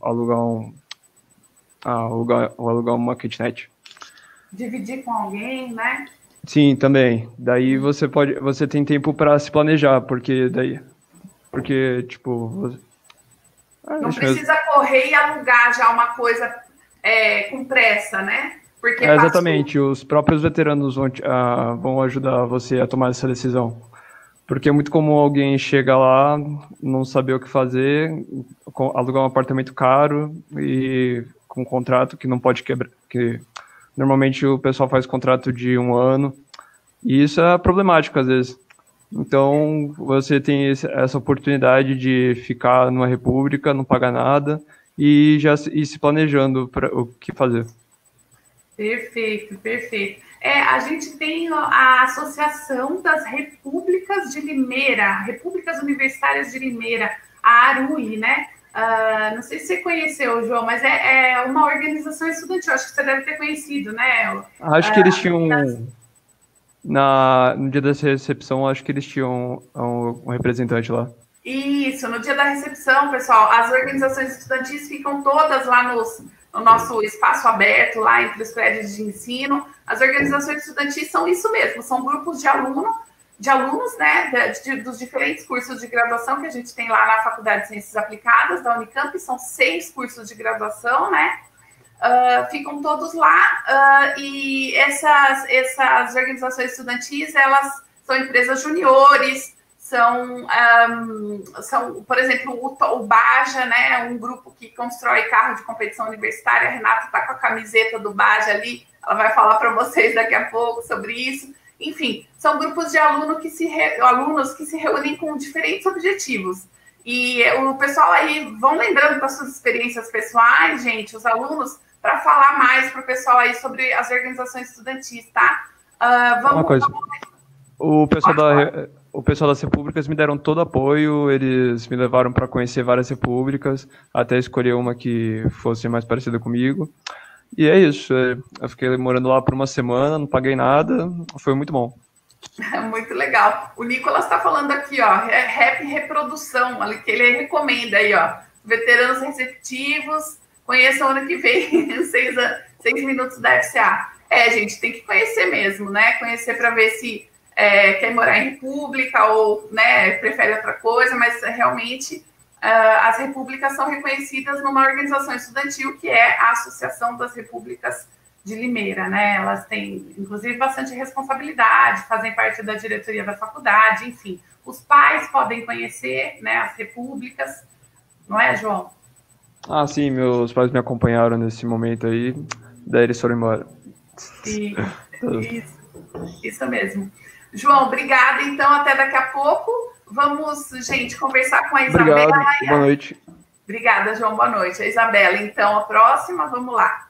alugar uma kitnet. Dividir com alguém, né? Sim, também. Daí você tem tempo para se planejar, porque tipo... não precisa correr e alugar já uma coisa com pressa, né? Porque exatamente, os próprios veteranos vão ajudar você a tomar essa decisão. Porque é muito comum alguém chegar lá, não saber o que fazer, alugar um apartamento caro e com um contrato que não pode quebrar. Que normalmente o pessoal faz contrato de 1 ano, e isso é problemático às vezes. Então você tem essa oportunidade de ficar numa república, não pagar nada, e já ir se planejando para o que fazer. Perfeito, perfeito. A gente tem a Associação das Repúblicas de Limeira, Repúblicas Universitárias de Limeira, a ARUI, né? Não sei se você conheceu, João, mas é uma organização estudantil, acho que você deve ter conhecido, né? Acho que eles tinham, no dia da recepção, acho que eles tinham um representante lá. Isso, no dia da recepção, pessoal, as organizações estudantis ficam todas lá no nosso espaço aberto, lá entre os prédios de ensino. As organizações estudantis são isso mesmo, são grupos de alunos, né, dos diferentes cursos de graduação que a gente tem lá na Faculdade de Ciências Aplicadas da Unicamp, são 6 cursos de graduação, né, ficam todos lá, e essas organizações estudantis, elas são empresas juniores, são, por exemplo, o Baja, né, um grupo que constrói carro de competição universitária. A Renata está com a camiseta do Baja ali, ela vai falar para vocês daqui a pouco sobre isso. Enfim, são grupos de alunos que se reúnem com diferentes objetivos. E o pessoal aí, vão lembrando das suas experiências pessoais, gente, os alunos, para falar mais para o pessoal aí sobre as organizações estudantis, tá? Uma coisa, o pessoal das repúblicas me deram todo apoio, eles me levaram para conhecer várias repúblicas, até escolher uma que fosse mais parecida comigo. E é isso, eu fiquei morando lá por uma semana, não paguei nada, foi muito bom. Muito legal. O Nicolas está falando aqui, ó, Rap Reprodução, que ele recomenda aí, ó, veteranos receptivos, conheçam ano que vem, 6 minutos da FCA. Gente, tem que conhecer mesmo, né? Conhecer para ver se quer morar em república ou, né, prefere outra coisa, mas realmente as repúblicas são reconhecidas numa organização estudantil que é a Associação das Repúblicas de Limeira, né? Elas têm, inclusive, bastante responsabilidade, fazem parte da diretoria da faculdade, enfim. Os pais podem conhecer, né, as repúblicas, não é, João? Ah, sim, meus pais me acompanharam nesse momento aí, daí eles foram embora. Sim, isso mesmo. João, obrigada, então, até daqui a pouco. Vamos, gente, conversar com a Isabela. Obrigado, boa noite. Obrigada, João, boa noite. A Isabela, então, a próxima, vamos lá.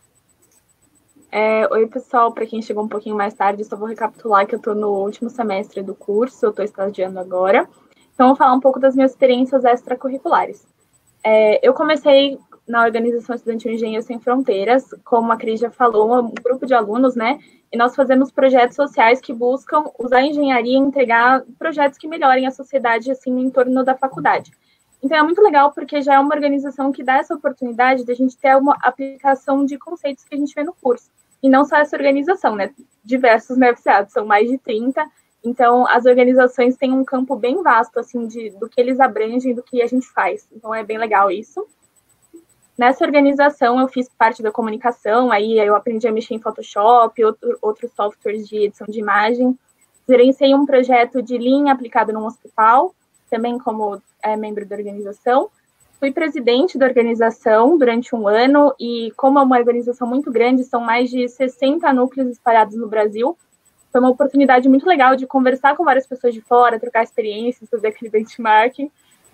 Oi, pessoal, para quem chegou um pouquinho mais tarde, só vou recapitular que eu estou no último semestre do curso, eu estou estagiando agora. Então, vou falar um pouco das minhas experiências extracurriculares. Eu comecei na Organização Estudantil Engenheiros Sem Fronteiras, como a Cris já falou, um grupo de alunos, né? E nós fazemos projetos sociais que buscam usar a engenharia e entregar projetos que melhorem a sociedade, assim, no entorno da faculdade. Então, é muito legal porque já é uma organização que dá essa oportunidade de a gente ter uma aplicação de conceitos que a gente vê no curso. E não só essa organização, né? Diversos na FCA, são mais de 30. Então, as organizações têm um campo bem vasto, assim, do que eles abrangem, do que a gente faz. Então, é bem legal isso. Nessa organização, eu fiz parte da comunicação, aí eu aprendi a mexer em Photoshop, outros softwares de edição de imagem. Gerenciei um projeto de Lean aplicado num hospital, também como membro da organização. Fui presidente da organização durante um ano, e como é uma organização muito grande, são mais de 60 núcleos espalhados no Brasil, foi uma oportunidade muito legal de conversar com várias pessoas de fora, trocar experiências, fazer aquele benchmarking.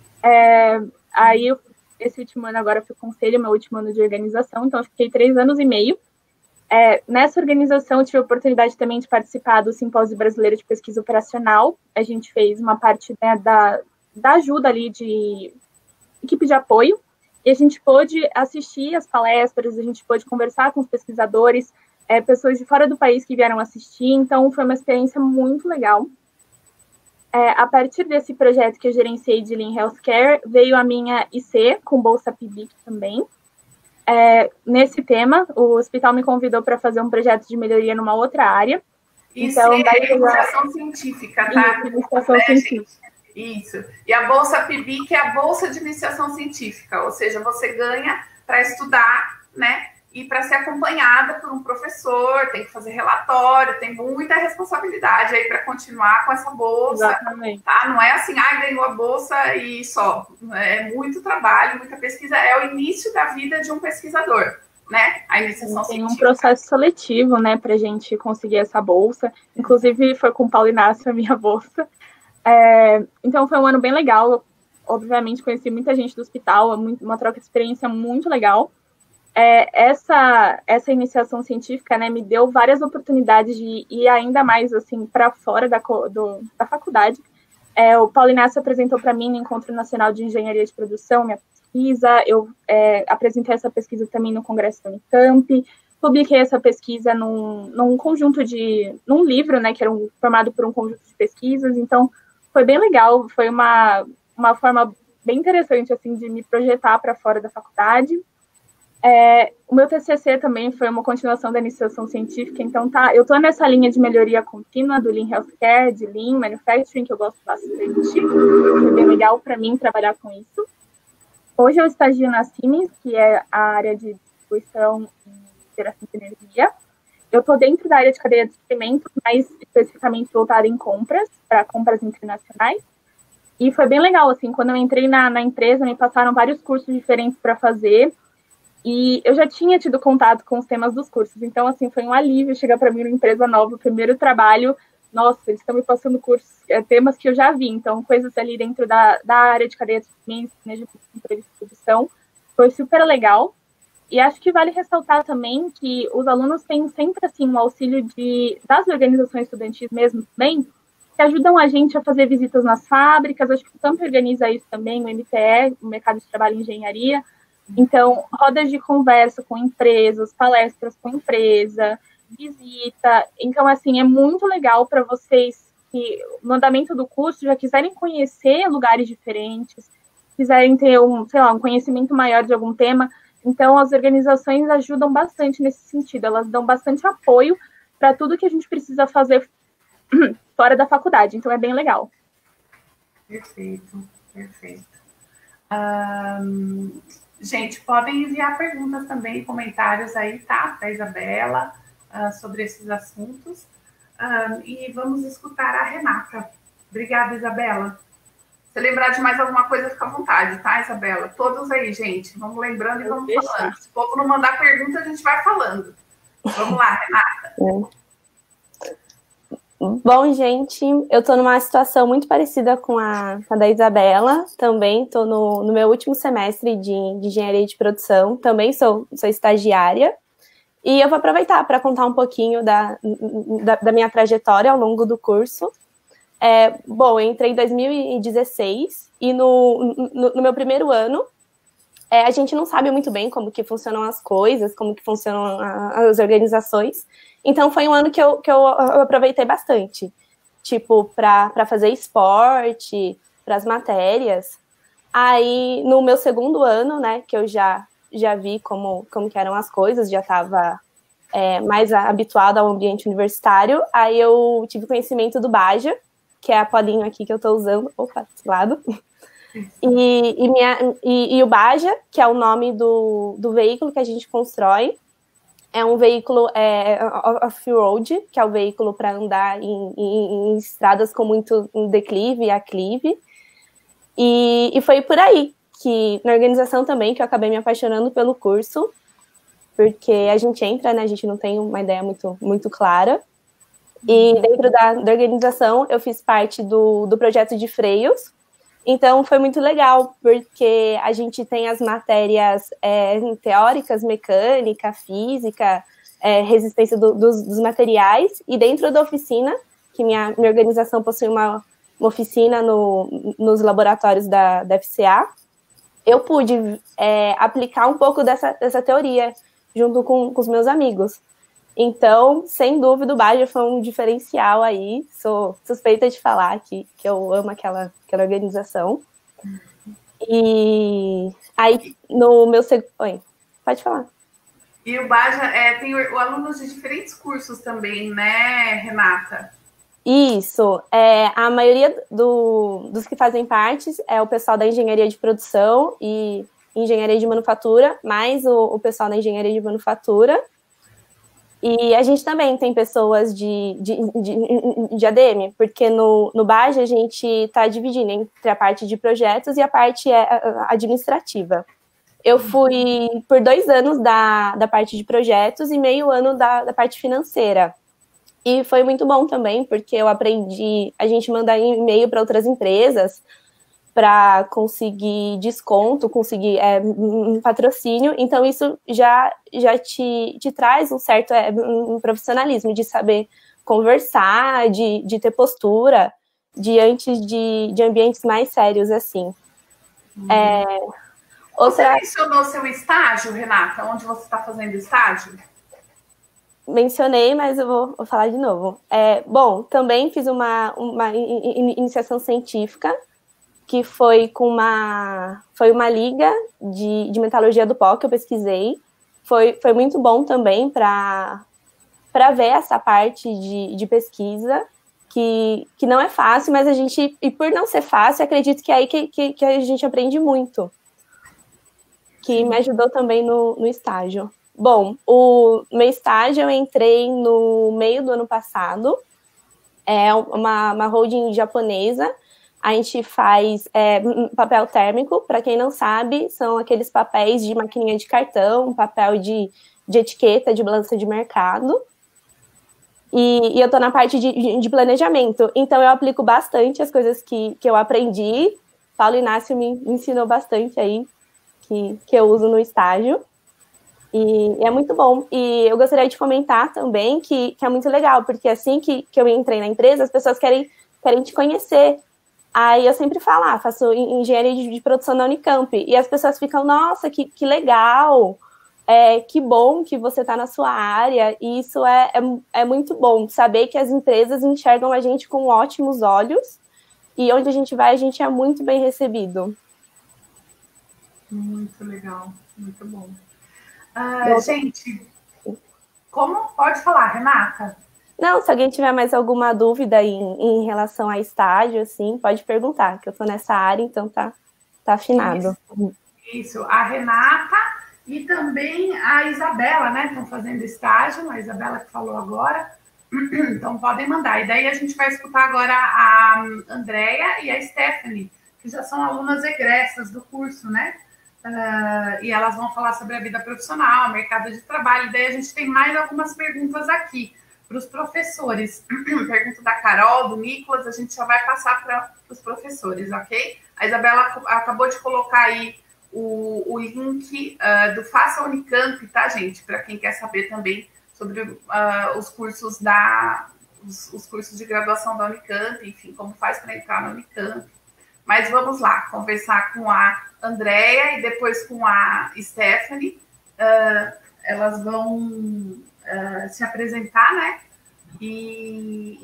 Aí, esse último ano agora eu fui conselho, meu último ano de organização, então eu fiquei 3 anos e meio. Nessa organização eu tive a oportunidade também de participar do Simpósio Brasileiro de Pesquisa Operacional. A gente fez uma parte, né, da ajuda ali de equipe de apoio, e a gente pôde assistir as palestras, a gente pôde conversar com os pesquisadores, pessoas de fora do país que vieram assistir, então foi uma experiência muito legal. A partir desse projeto que eu gerenciei de Lean Healthcare, veio a minha IC, com bolsa PIBIC também. Nesse tema, o hospital me convidou para fazer um projeto de melhoria numa outra área. Isso então, é iniciação científica, tá? Iniciação científica. Isso. E a bolsa PIBIC é a bolsa de iniciação científica, ou seja, você ganha para estudar, né? E para ser acompanhada por um professor, tem que fazer relatório, tem muita responsabilidade aí para continuar com essa bolsa. Exatamente. Tá? Não é assim, ganhou a bolsa e só. É muito trabalho, muita pesquisa. É o início da vida de um pesquisador, né? A iniciação tem científica. Um processo seletivo, né, para a gente conseguir essa bolsa. Inclusive, foi com o Paulo Inácio a minha bolsa. Então, foi um ano bem legal. Eu, obviamente, conheci muita gente do hospital, uma troca de experiência muito legal. Essa iniciação científica, né, me deu várias oportunidades de ir ainda mais assim para fora da faculdade. O Paulo Inácio apresentou para mim no Encontro Nacional de Engenharia de Produção minha pesquisa. Eu apresentei essa pesquisa também no Congresso da Unicamp. Publiquei essa pesquisa num livro, né, que era formado por um conjunto de pesquisas. Então, foi bem legal. Foi uma forma bem interessante assim de me projetar para fora da faculdade. O meu TCC também foi uma continuação da iniciação científica, então eu estou nessa linha de melhoria contínua do Lean Healthcare, de Lean Manufacturing, que eu gosto bastante, foi bem legal para mim trabalhar com isso. Hoje eu estagio na Siemens, que é a área de distribuição e geração de energia. Eu estou dentro da área de cadeia de suprimentos, mais especificamente voltada em compras, para compras internacionais. E foi bem legal, assim, quando eu entrei na empresa, me passaram vários cursos diferentes para fazer, e eu já tinha tido contato com os temas dos cursos, então, assim, foi um alívio chegar para mim numa empresa nova, o primeiro trabalho, nossa, eles estão me passando cursos, temas que eu já vi, então, coisas ali dentro da área de cadeia de suprimentos, né, de distribuição, foi super legal. E acho que vale ressaltar também que os alunos têm sempre, assim, um auxílio das organizações estudantis mesmo também, que ajudam a gente a fazer visitas nas fábricas. Acho que o CAMP organiza isso também, o MTE, o Mercado de Trabalho e Engenharia. Então, rodas de conversa com empresas, palestras com empresa, visita. Então, assim, é muito legal para vocês que, no andamento do curso, já quiserem conhecer lugares diferentes, quiserem ter um conhecimento maior de algum tema. Então, as organizações ajudam bastante nesse sentido, elas dão bastante apoio para tudo que a gente precisa fazer fora da faculdade, então é bem legal. Perfeito, perfeito. Gente, podem enviar perguntas também, comentários aí, tá? Para a Isabela, sobre esses assuntos. E vamos escutar a Renata. Obrigada, Isabela. Se lembrar de mais alguma coisa, fica à vontade, tá, Isabela? Todos aí, gente. Vamos lembrando e vamos falando. Se o povo não mandar pergunta, a gente vai falando. Vamos lá, Renata. Bom, gente, eu estou numa situação muito parecida com a da Isabela. Também estou no meu último semestre de engenharia de produção. Também sou estagiária. E eu vou aproveitar para contar um pouquinho da minha trajetória ao longo do curso. Bom, eu entrei em 2016 e no meu primeiro ano, a gente não sabe muito bem como que funcionam as coisas, como que funcionam as organizações. Então, foi um ano que eu aproveitei bastante, tipo, para fazer esporte, para as matérias. Aí, no meu segundo ano, né, que eu já vi como que eram as coisas, já estava mais habituada ao ambiente universitário, aí eu tive conhecimento do Baja, que é a polinho aqui que eu estou usando, desse lado. E o Baja, que é o nome do veículo que a gente constrói, é um veículo off-road, que é o veículo para andar em estradas com muito declive e aclive. E foi por aí, que na organização também, que eu acabei me apaixonando pelo curso, porque a gente entra, né, a gente não tem uma ideia muito clara. E dentro da organização, eu fiz parte do projeto de freios. Então, foi muito legal, porque a gente tem as matérias teóricas, mecânica, física, resistência dos materiais. E dentro da oficina, que minha organização possui uma oficina nos laboratórios da FCA, eu pude aplicar um pouco dessa teoria junto com os meus amigos. Então, sem dúvida, o Baja foi um diferencial aí. Sou suspeita de falar que eu amo aquela organização. E aí, no meu segundo... Oi, pode falar. E o Baja tem alunos de diferentes cursos também, né, Renata? Isso. A maioria dos que fazem parte é o pessoal da engenharia de produção e engenharia de manufatura, mais o pessoal da engenharia de manufatura. E a gente também tem pessoas de ADM, porque no Baja a gente está dividindo entre a parte de projetos e a parte administrativa. Eu fui por 2 anos da parte de projetos e meio ano da parte financeira. E foi muito bom também, porque eu aprendi a gente mandar e-mail para outras empresas para conseguir desconto, conseguir patrocínio. Então, isso já te traz um certo profissionalismo, de saber conversar, de ter postura diante de ambientes mais sérios, assim. Você mencionou seu estágio, Renata? Onde você está fazendo estágio? Mencionei, mas eu vou falar de novo. Bom, também fiz uma iniciação científica, que foi uma liga de metalurgia do pó que eu pesquisei. Foi muito bom também para ver essa parte de pesquisa, que não é fácil, mas e por não ser fácil, acredito que é aí que a gente aprende muito, que me ajudou também no estágio. Bom, o meu estágio eu entrei no meio do ano passado, é uma holding japonesa. a gente faz papel térmico. Para quem não sabe, são aqueles papéis de maquininha de cartão, papel de etiqueta, de balança de mercado. E eu estou na parte de planejamento, então eu aplico bastante as coisas que eu aprendi. Paulo Inácio me ensinou bastante aí, que eu uso no estágio. E é muito bom. E eu gostaria de comentar também que é muito legal, porque assim que eu entrei na empresa, as pessoas querem te conhecer. Aí eu sempre falo, faço engenharia de produção na Unicamp. E as pessoas ficam, nossa, que legal, que bom que você está na sua área. E isso é muito bom, saber que as empresas enxergam a gente com ótimos olhos. E onde a gente vai, a gente é muito bem recebido. Muito legal, muito bom. Gente, como pode falar, Renata? Não, se alguém tiver mais alguma dúvida em relação a estágio, assim, pode perguntar, que eu estou nessa área, então tá afinado. Isso, a Renata e também a Isabela, né, estão fazendo estágio, a Isabela que falou agora, então podem mandar. E daí a gente vai escutar agora a Andrea e a Stephanie, que já são alunas egressas do curso, né? E elas vão falar sobre a vida profissional, mercado de trabalho. E daí a gente tem mais algumas perguntas aqui para os professores. Pergunta da Carol, do Nicolas, a gente já vai passar para os professores, ok? A Isabela acabou de colocar aí o link do Faça Unicamp, tá, gente? Para quem quer saber também sobre os cursos os cursos de graduação da Unicamp, enfim, como faz para entrar na Unicamp. Mas vamos lá, conversar com a Andrea e depois com a Stephanie. Elas vão se apresentar, né? E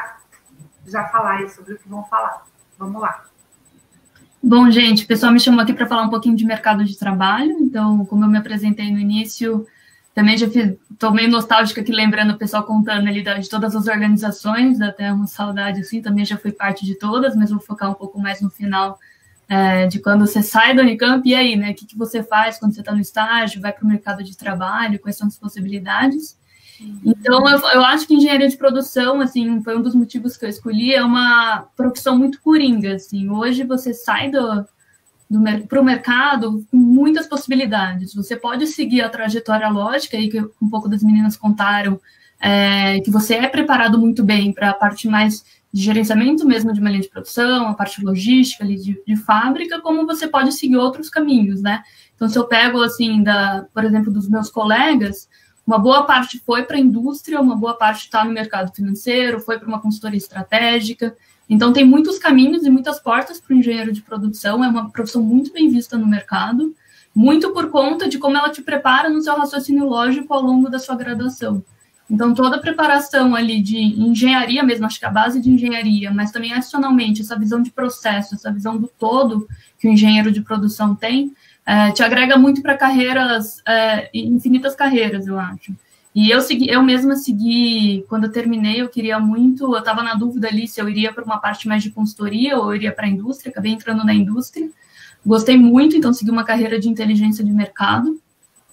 já falar aí sobre o que vão falar. Vamos lá. Bom, gente, o pessoal me chamou aqui para falar um pouquinho de mercado de trabalho. Então, como eu me apresentei no início, também já estou meio nostálgica aqui, lembrando o pessoal contando ali de todas as organizações, dá até uma saudade, assim, também já fui parte de todas, mas vou focar um pouco mais no final de quando você sai da Unicamp, e aí, né, o que você faz quando você está no estágio, vai para o mercado de trabalho, quais são as possibilidades. Então, eu acho que engenharia de produção, assim, foi um dos motivos que eu escolhi, é uma profissão muito coringa, assim, hoje você sai para o mercado com muitas possibilidades. Você pode seguir a trajetória lógica, aí que um pouco das meninas contaram, que você é preparado muito bem para a parte mais de gerenciamento mesmo de uma linha de produção, a parte logística ali de fábrica, como você pode seguir outros caminhos, né? Então, se eu pego, assim, por exemplo, dos meus colegas, uma boa parte foi para a indústria, uma boa parte está no mercado financeiro, foi para uma consultoria estratégica. Então, tem muitos caminhos e muitas portas para o engenheiro de produção, é uma profissão muito bem vista no mercado, muito por conta de como ela te prepara no seu raciocínio lógico ao longo da sua graduação. Então, toda a preparação ali de engenharia mesmo, acho que a base de engenharia, mas também adicionalmente essa visão de processo, essa visão do todo que o engenheiro de produção tem, te agrega muito para carreiras, infinitas carreiras, eu acho. E eu mesma segui, quando eu terminei, eu estava na dúvida ali se eu iria para uma parte mais de consultoria ou eu iria para a indústria, acabei entrando na indústria, gostei muito, então segui uma carreira de inteligência de mercado,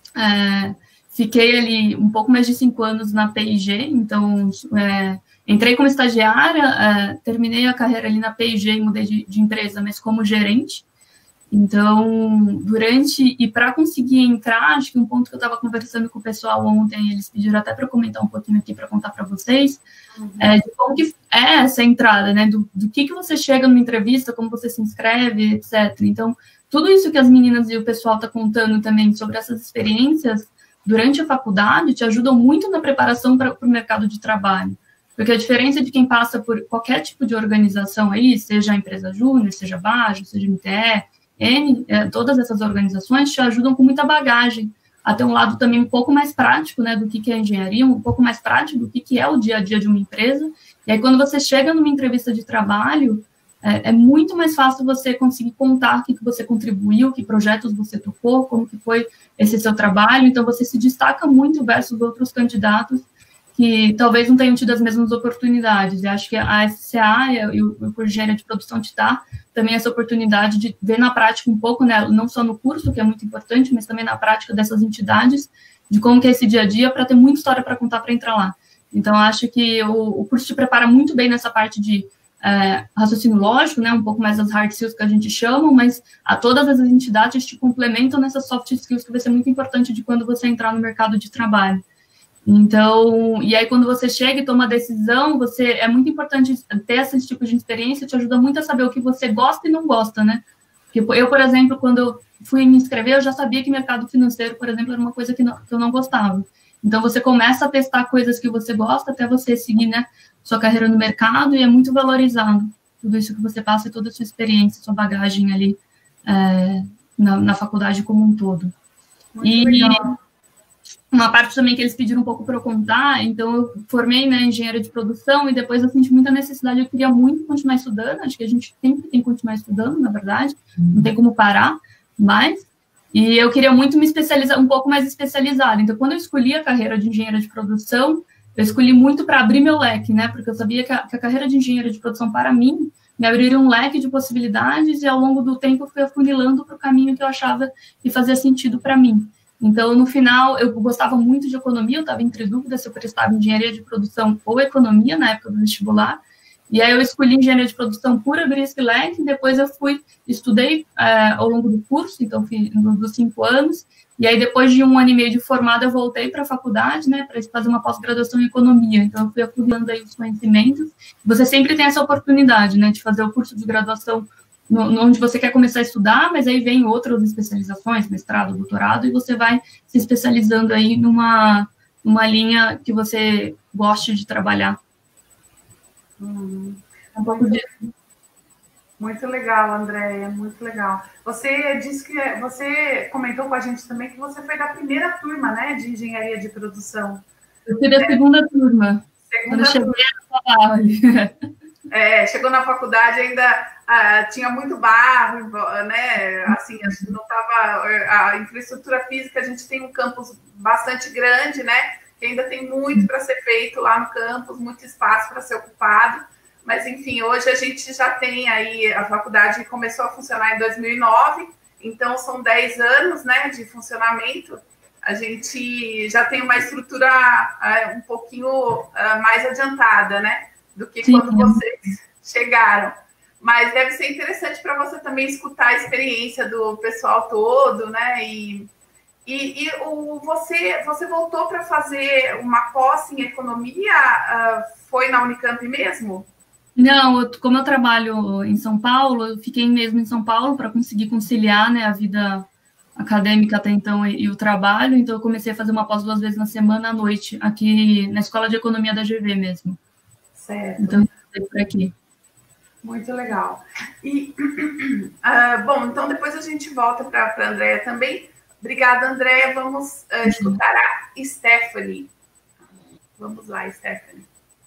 fiquei ali um pouco mais de 5 anos na P&G, então entrei como estagiária, terminei a carreira ali na P&G e mudei de empresa, mas como gerente. Então, para conseguir entrar, acho que um ponto que eu estava conversando com o pessoal ontem, eles pediram até para comentar um pouquinho aqui, para contar para vocês, de como que é essa entrada, né, do que você chega numa entrevista, como você se inscreve, etc. Então, tudo isso que as meninas e o pessoal está contando também sobre essas experiências durante a faculdade te ajudam muito na preparação para o mercado de trabalho. Porque a diferença de quem passa por qualquer tipo de organização aí, seja a empresa júnior, seja Bajo, seja MTE, todas essas organizações te ajudam com muita bagagem, até um lado também um pouco mais prático, né, do que é engenharia, um pouco mais prático do que é o dia a dia de uma empresa, e aí quando você chega numa entrevista de trabalho, é muito mais fácil você conseguir contar o que você contribuiu, que projetos você tocou, como que foi esse seu trabalho, então você se destaca muito versus outros candidatos que talvez não tenham tido as mesmas oportunidades. Eu acho que a FCA e o curso de engenharia de produção te dá também essa oportunidade de ver na prática um pouco, né, não só no curso, que é muito importante, mas também na prática dessas entidades, de como que é esse dia a dia, para ter muita história para contar para entrar lá. Então, acho que o curso te prepara muito bem nessa parte de raciocínio lógico, né, um pouco mais das hard skills que a gente chama, mas todas as entidades te complementam nessas soft skills que vai ser muito importante de quando você entrar no mercado de trabalho. Então, e aí quando você chega e toma a decisão, é muito importante ter esse tipo de experiência, te ajuda muito a saber o que você gosta e não gosta, né? Porque eu, por exemplo, quando eu fui me inscrever, eu já sabia que mercado financeiro, por exemplo, era uma coisa que eu não gostava. Então, você começa a testar coisas que você gosta até você seguir, né, sua carreira no mercado, e é muito valorizado tudo isso que você passa, toda a sua experiência, sua bagagem ali na faculdade como um todo. Muito legal. Uma parte também que eles pediram um pouco para eu contar, então eu formei, né, engenharia de produção, e depois eu senti muita necessidade, eu queria muito continuar estudando, acho que a gente sempre tem que continuar estudando, na verdade, não tem como parar mais, e eu queria muito me especializar, um pouco mais especializada. Então, quando eu escolhi a carreira de engenharia de produção, eu escolhi muito para abrir meu leque, né, porque eu sabia que a carreira de engenharia de produção, para mim, me abriria um leque de possibilidades, e ao longo do tempo eu fui afunilando para o caminho que eu achava que fazia sentido para mim. Então, no final, eu gostava muito de economia, eu estava entre dúvidas se eu prestava engenharia de produção ou economia, na época do vestibular, e aí eu escolhi engenharia de produção por abrir esse leque, depois eu estudei ao longo do curso, então fiz dos 5 anos, e aí depois de 1 ano e meio de formada, eu voltei para a faculdade, né, para fazer uma pós-graduação em economia, então eu fui acumulando aí os conhecimentos. Você sempre tem essa oportunidade, né, de fazer o curso de graduação onde você quer começar a estudar, mas aí vem outras especializações, mestrado, doutorado, e você vai se especializando aí numa linha que você goste de trabalhar. Um pouco disso. Muito legal, Andréia, muito legal. Você disse que você comentou com a gente também que você foi da primeira turma, né, de engenharia de produção. Eu fui da segunda turma. Quando eu cheguei, eu falava. Chegou na faculdade, ainda tinha muito barro, né? Assim, não tava, a infraestrutura física, a gente tem um campus bastante grande, né? Que ainda tem muito para ser feito lá no campus, muito espaço para ser ocupado. Mas, enfim, hoje a gente já tem aí, a faculdade começou a funcionar em 2009, então são 10 anos, né, de funcionamento. A gente já tem uma estrutura um pouquinho mais adiantada, né, do que quando vocês chegaram. Mas deve ser interessante para você também escutar a experiência do pessoal todo, né, você voltou para fazer uma pós em economia, foi na Unicamp mesmo? Não, como eu trabalho em São Paulo, eu fiquei mesmo em São Paulo para conseguir conciliar, né, a vida acadêmica até então e o trabalho, então eu comecei a fazer uma pós 2 vezes na semana à noite, aqui na Escola de Economia da GV mesmo. Certo. Então, eu estou por aqui. Muito legal. E, bom, então depois a gente volta para a Andréia também. Obrigada, Andréia. Vamos escutar a Stephanie. Vamos lá, Stephanie.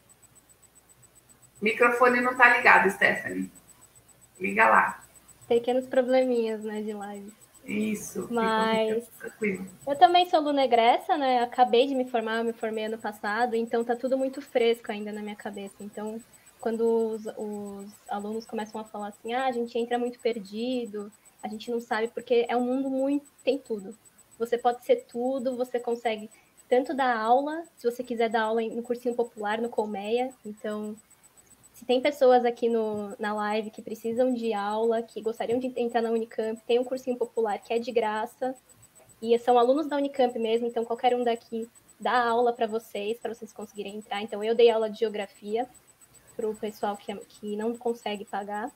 O microfone não está ligado, Stephanie. Liga lá. Pequenos probleminhas, né, de live. Isso. Mas eu também sou aluna egressa, né? Acabei de me formar, eu me formei ano passado, então tá tudo muito fresco ainda na minha cabeça. Então, quando os alunos começam a falar assim, a gente entra muito perdido, a gente não sabe, porque é um mundo muito... tem tudo. Você pode ser tudo, você consegue tanto dar aula, se você quiser dar aula no cursinho popular, no Colmeia. Então, se tem pessoas aqui na live que precisam de aula, que gostariam de entrar na Unicamp, tem um cursinho popular que é de graça, e são alunos da Unicamp mesmo, então qualquer um daqui dá aula para vocês conseguirem entrar. Então, eu dei aula de geografia para o pessoal que não consegue pagar.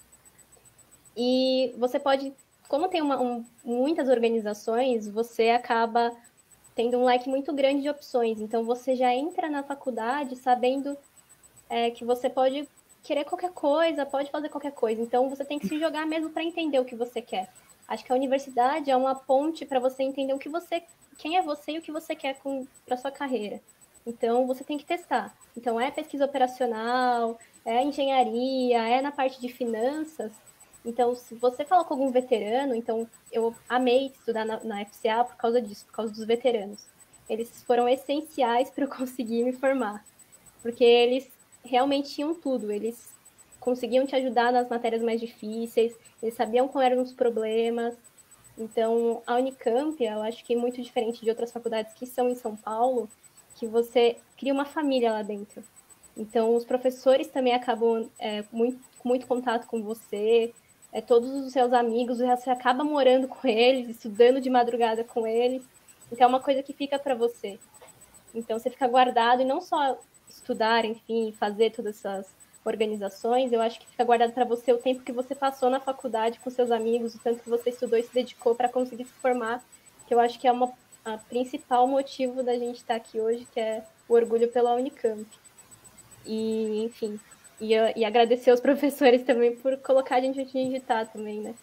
E você pode, como tem muitas organizações, você acaba tendo um leque muito grande de opções. Então, você já entra na faculdade sabendo que você pode querer qualquer coisa, pode fazer qualquer coisa. Então, você tem que se jogar mesmo para entender o que você quer. Acho que a universidade é uma ponte para você entender quem é você e o que você quer para sua carreira. Então, você tem que testar. Então, é pesquisa operacional, é engenharia, é na parte de finanças. Então, se você fala com algum veterano, então eu amei estudar na FCA por causa disso, por causa dos veteranos. Eles foram essenciais para eu conseguir me formar, porque eles realmente tinham tudo. Eles conseguiam te ajudar nas matérias mais difíceis, eles sabiam quais eram os problemas. Então, a Unicamp, eu acho que é muito diferente de outras faculdades que são em São Paulo, que você cria uma família lá dentro. Então, os professores também acabam com muito contato com você, todos os seus amigos, você acaba morando com eles, estudando de madrugada com eles. Então, é uma coisa que fica para você. Então, você fica guardado, e não só estudar, enfim, fazer todas essas organizações, eu acho que fica guardado para você o tempo que você passou na faculdade com seus amigos, o tanto que você estudou e se dedicou para conseguir se formar, que eu acho que é a principal motivo da gente estar aqui hoje, que é o orgulho pela Unicamp. E, enfim, e agradecer aos professores também por colocar a gente onde está também, né?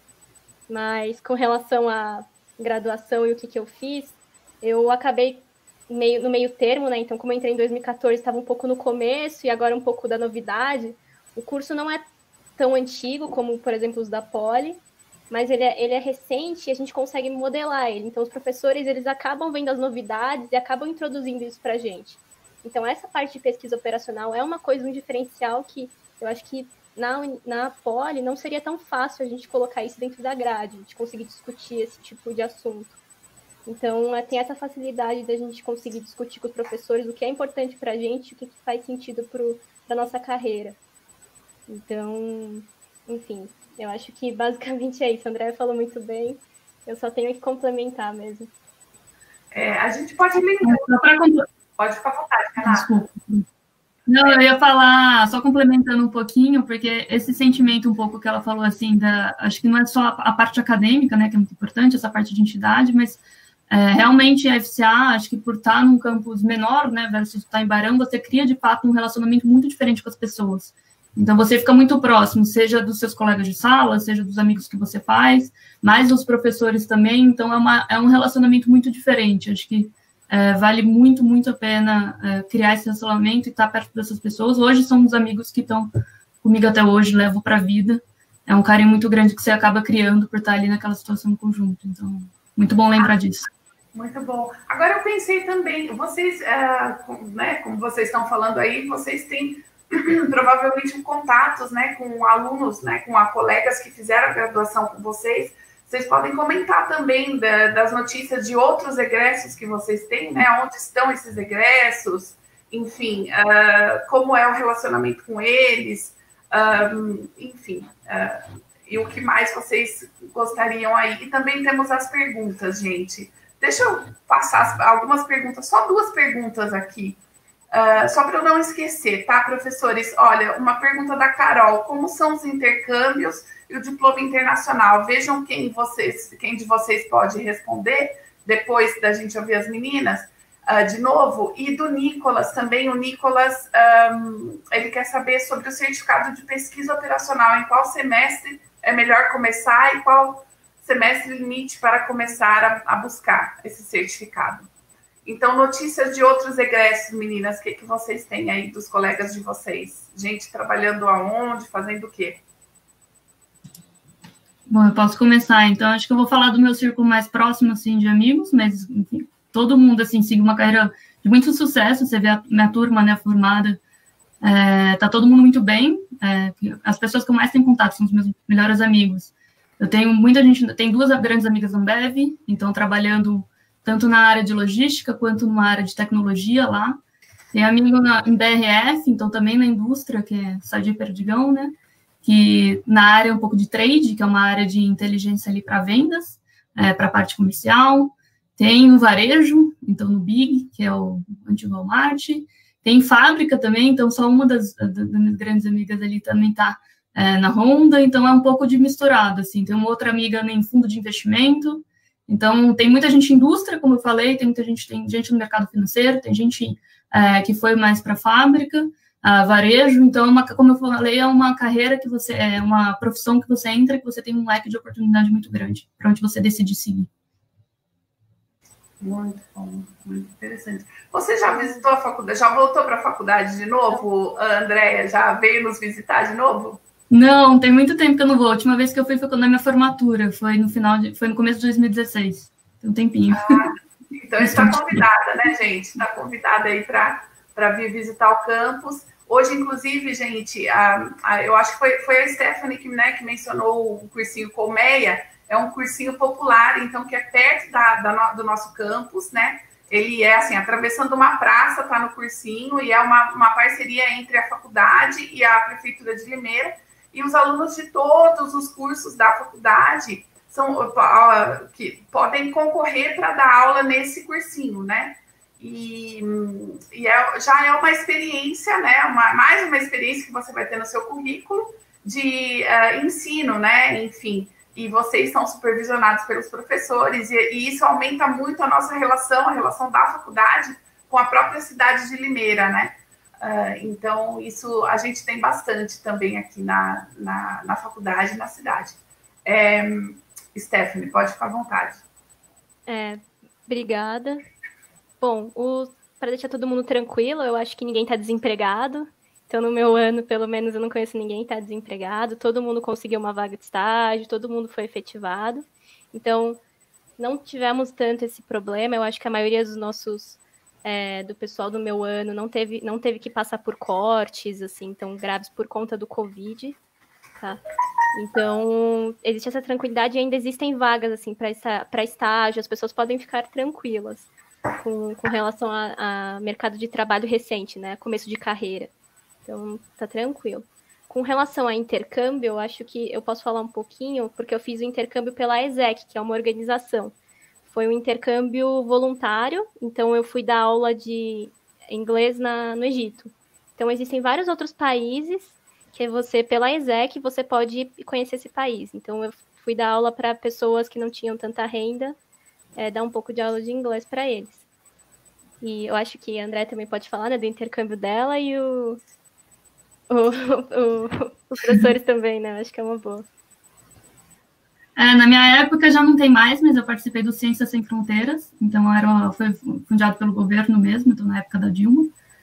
Mas com relação à graduação e o que eu fiz, eu acabei no meio termo, né? Então, como eu entrei em 2014, estava um pouco no começo e agora um pouco da novidade. O curso não é tão antigo como, por exemplo, os da Poli, mas ele é recente e a gente consegue modelar ele. Então, os professores, eles acabam vendo as novidades e acabam introduzindo isso para a gente. Então, essa parte de pesquisa operacional é uma coisa, um diferencial que eu acho que na Poli não seria tão fácil a gente colocar isso dentro da grade, de conseguir discutir esse tipo de assunto. Então, tem essa facilidade da gente conseguir discutir com os professores o que é importante para a gente, o que faz sentido para a nossa carreira. Então, enfim, eu acho que basicamente é isso. A Andrea falou muito bem, eu só tenho que complementar mesmo. A gente pode lembrar. Pode ficar à vontade, Renata. Desculpa. Não, eu ia falar, só complementando um pouquinho, porque esse sentimento um pouco que ela falou, assim, acho que não é só a parte acadêmica, né, que é muito importante, essa parte de entidade, mas realmente a FCA, acho que por estar num campus menor, né, versus estar em Barão, você cria, de fato, um relacionamento muito diferente com as pessoas. Então, você fica muito próximo, seja dos seus colegas de sala, seja dos amigos que você faz, mais dos professores também, então é um relacionamento muito diferente, acho que vale muito, muito a pena criar esse relacionamento e estar perto dessas pessoas. Hoje são os amigos que estão comigo até hoje, levo para a vida. É um carinho muito grande que você acaba criando por estar ali naquela situação em conjunto. Então, muito bom lembrar disso. Muito bom. Agora eu pensei também, vocês, né, como vocês estão falando aí, vocês têm provavelmente contatos, né, com alunos, né, com colegas que fizeram a graduação com vocês. Vocês podem comentar também das notícias de outros egressos que vocês têm, né? Onde estão esses egressos, enfim, como é o relacionamento com eles, enfim, e o que mais vocês gostariam aí. E também temos as perguntas, gente. Deixa eu passar algumas perguntas, só 2 perguntas aqui, só para eu não esquecer, tá, professores? Olha, uma pergunta da Carol: como são os intercâmbios e o diploma internacional? Vejam quem de vocês pode responder, depois da gente ouvir as meninas, de novo. E do Nicolas também. O Nicolas, ele quer saber sobre o certificado de pesquisa operacional, em qual semestre é melhor começar e qual semestre limite para começar a buscar esse certificado. Então, notícias de outros egressos, meninas, o que vocês têm aí dos colegas de vocês? Gente trabalhando aonde, fazendo o quê? Bom, eu posso começar, então. Acho que eu vou falar do meu círculo mais próximo, assim, de amigos, mas, enfim, todo mundo, assim, segue uma carreira de muito sucesso. Você vê a minha turma, né, formada, tá todo mundo muito bem. As pessoas que eu mais tenho contato são os meus melhores amigos. Eu tenho muita gente, tenho 2 grandes amigas da Ambev, então, trabalhando tanto na área de logística, quanto numa área de tecnologia lá. Tem amigo em BRF, então, também na indústria, que é Sadi Perdigão, né, que na área um pouco de trade, que é uma área de inteligência ali para vendas, para a parte comercial. Tem o varejo, então no Big, que é o antigo Walmart. Tem fábrica também, então só uma das minhas grandes amigas ali também está na Honda, então é um pouco de misturado, assim. Tem uma outra amiga em fundo de investimento. Então tem muita gente em indústria, como eu falei, tem gente no mercado financeiro, tem gente que foi mais para a fábrica, varejo. Então, como eu falei, é uma carreira que é uma profissão que você entra, que você tem um leque de oportunidade muito grande para onde você decide seguir. Muito bom, muito interessante. Você já visitou a faculdade, já voltou para a faculdade de novo, Andréia? Já veio nos visitar de novo? Não, tem muito tempo que eu não vou. A última vez que eu fui foi na minha formatura, foi no começo de 2016. Tem um tempinho. Então está convidada, né, gente? Está convidada aí para vir visitar o campus. Hoje, inclusive, gente, eu acho que foi a Stephanie que mencionou o cursinho Colmeia. É um cursinho popular, então, que é perto do nosso campus, né? Ele é assim, atravessando uma praça, está no cursinho, e é uma parceria entre a faculdade e a Prefeitura de Limeira, e os alunos de todos os cursos da faculdade que podem concorrer para dar aula nesse cursinho, né? Já é uma experiência, né? Mais uma experiência que você vai ter no seu currículo de ensino, né? Enfim, e vocês são supervisionados pelos professores, e isso aumenta muito a nossa relação, a relação da faculdade com a própria cidade de Limeira, né? Então, isso a gente tem bastante também aqui na faculdade e na cidade. Stephanie, pode ficar à vontade. Obrigada. Bom, para deixar todo mundo tranquilo, eu acho que ninguém está desempregado. Então, no meu ano, pelo menos, eu não conheço ninguém que está desempregado. Todo mundo conseguiu uma vaga de estágio, todo mundo foi efetivado. Então, não tivemos tanto esse problema. Eu acho que a maioria dos nossos, do pessoal do meu ano, não teve que passar por cortes, assim, tão graves por conta do Covid, tá? Então, existe essa tranquilidade e ainda existem vagas, assim, para estágio. As pessoas podem ficar tranquilas com relação a mercado de trabalho recente, né? Começo de carreira. Então, tá tranquilo. Com relação a intercâmbio, eu acho que eu posso falar um pouquinho, porque eu fiz o intercâmbio pela ESEC, que é uma organização. Foi um intercâmbio voluntário, então eu fui dar aula de inglês no Egito. Então, existem vários outros países que você, pela ESEC, você pode conhecer esse país. Então, eu fui dar aula para pessoas que não tinham tanta renda, dar um pouco de aula de inglês para eles. E eu acho que a André também pode falar, né, do intercâmbio dela e os professores também, né? Acho que é uma boa. Na minha época já não tem mais, mas eu participei do Ciências Sem Fronteiras, então foi fundado pelo governo mesmo, então na época da Dilma.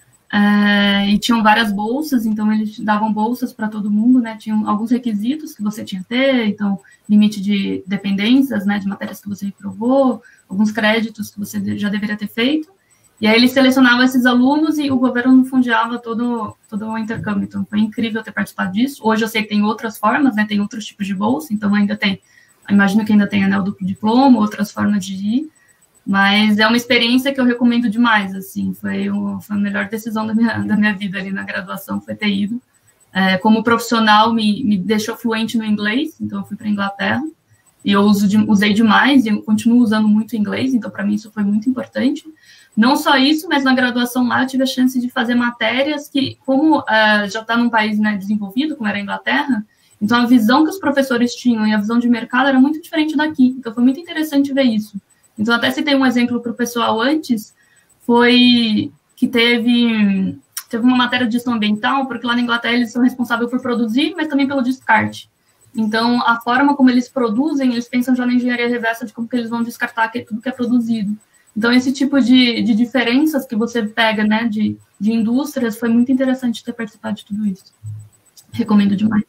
E tinham várias bolsas, então eles davam bolsas para todo mundo, né? Tinham alguns requisitos que você tinha que ter, então limite de dependências, né? De matérias que você reprovou, alguns créditos que você já deveria ter feito. E aí eles selecionavam esses alunos e o governo fundiava todo o intercâmbio. Então foi incrível ter participado disso. Hoje eu sei que tem outras formas, né? Tem outros tipos de bolsa, então ainda tem, imagino que ainda tem anel duplo diploma, outras formas de ir. Mas é uma experiência que eu recomendo demais, assim, foi a melhor decisão da minha vida ali na graduação, foi ter ido. Como profissional, me deixou fluente no inglês, então eu fui para a Inglaterra, e eu usei demais, e eu continuo usando muito inglês, então para mim isso foi muito importante. Não só isso, mas na graduação lá eu tive a chance de fazer matérias que, como já está num país, né, desenvolvido, como era a Inglaterra, então a visão que os professores tinham e a visão de mercado era muito diferente daqui, então foi muito interessante ver isso. Então, até citei um exemplo para o pessoal antes, foi que teve uma matéria de gestão ambiental, porque lá na Inglaterra eles são responsáveis por produzir, mas também pelo descarte. Então, a forma como eles produzem, eles pensam já na engenharia reversa de como que eles vão descartar tudo que é produzido. Então, esse tipo de diferenças que você pega, né, de indústrias, foi muito interessante ter participado de tudo isso. Recomendo demais.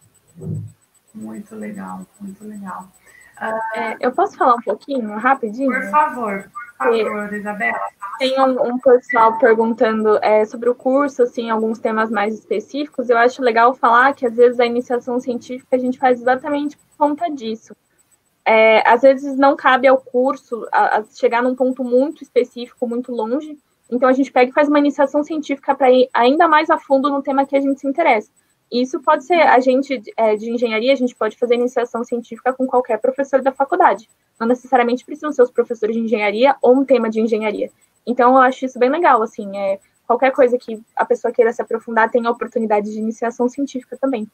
Muito legal, muito legal. Eu posso falar um pouquinho, rapidinho? Por favor, Isabela. Tem um pessoal perguntando sobre o curso, assim, alguns temas mais específicos. Eu acho legal falar que, às vezes, a iniciação científica a gente faz exatamente por conta disso. Às vezes, não cabe ao curso a chegar num ponto muito específico, muito longe. Então, a gente pega e faz uma iniciação científica para ir ainda mais a fundo no tema que a gente se interessa. Isso pode ser, a gente de engenharia, a gente pode fazer iniciação científica com qualquer professor da faculdade. Não necessariamente precisam ser os professores de engenharia ou um tema de engenharia. Então, eu acho isso bem legal, assim, qualquer coisa que a pessoa queira se aprofundar tem a oportunidade de iniciação científica também.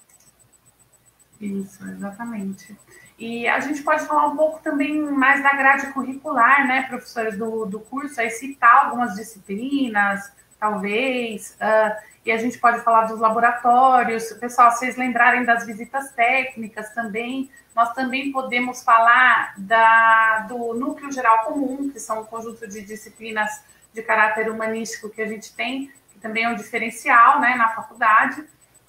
Isso, exatamente. E a gente pode falar um pouco também mais da grade curricular, né, professores do curso, aí citar algumas disciplinas, talvez, e a gente pode falar dos laboratórios. Pessoal, se vocês lembrarem das visitas técnicas também, nós também podemos falar do núcleo geral comum, que são um conjunto de disciplinas de caráter humanístico que a gente tem, que também é um diferencial, né, na faculdade.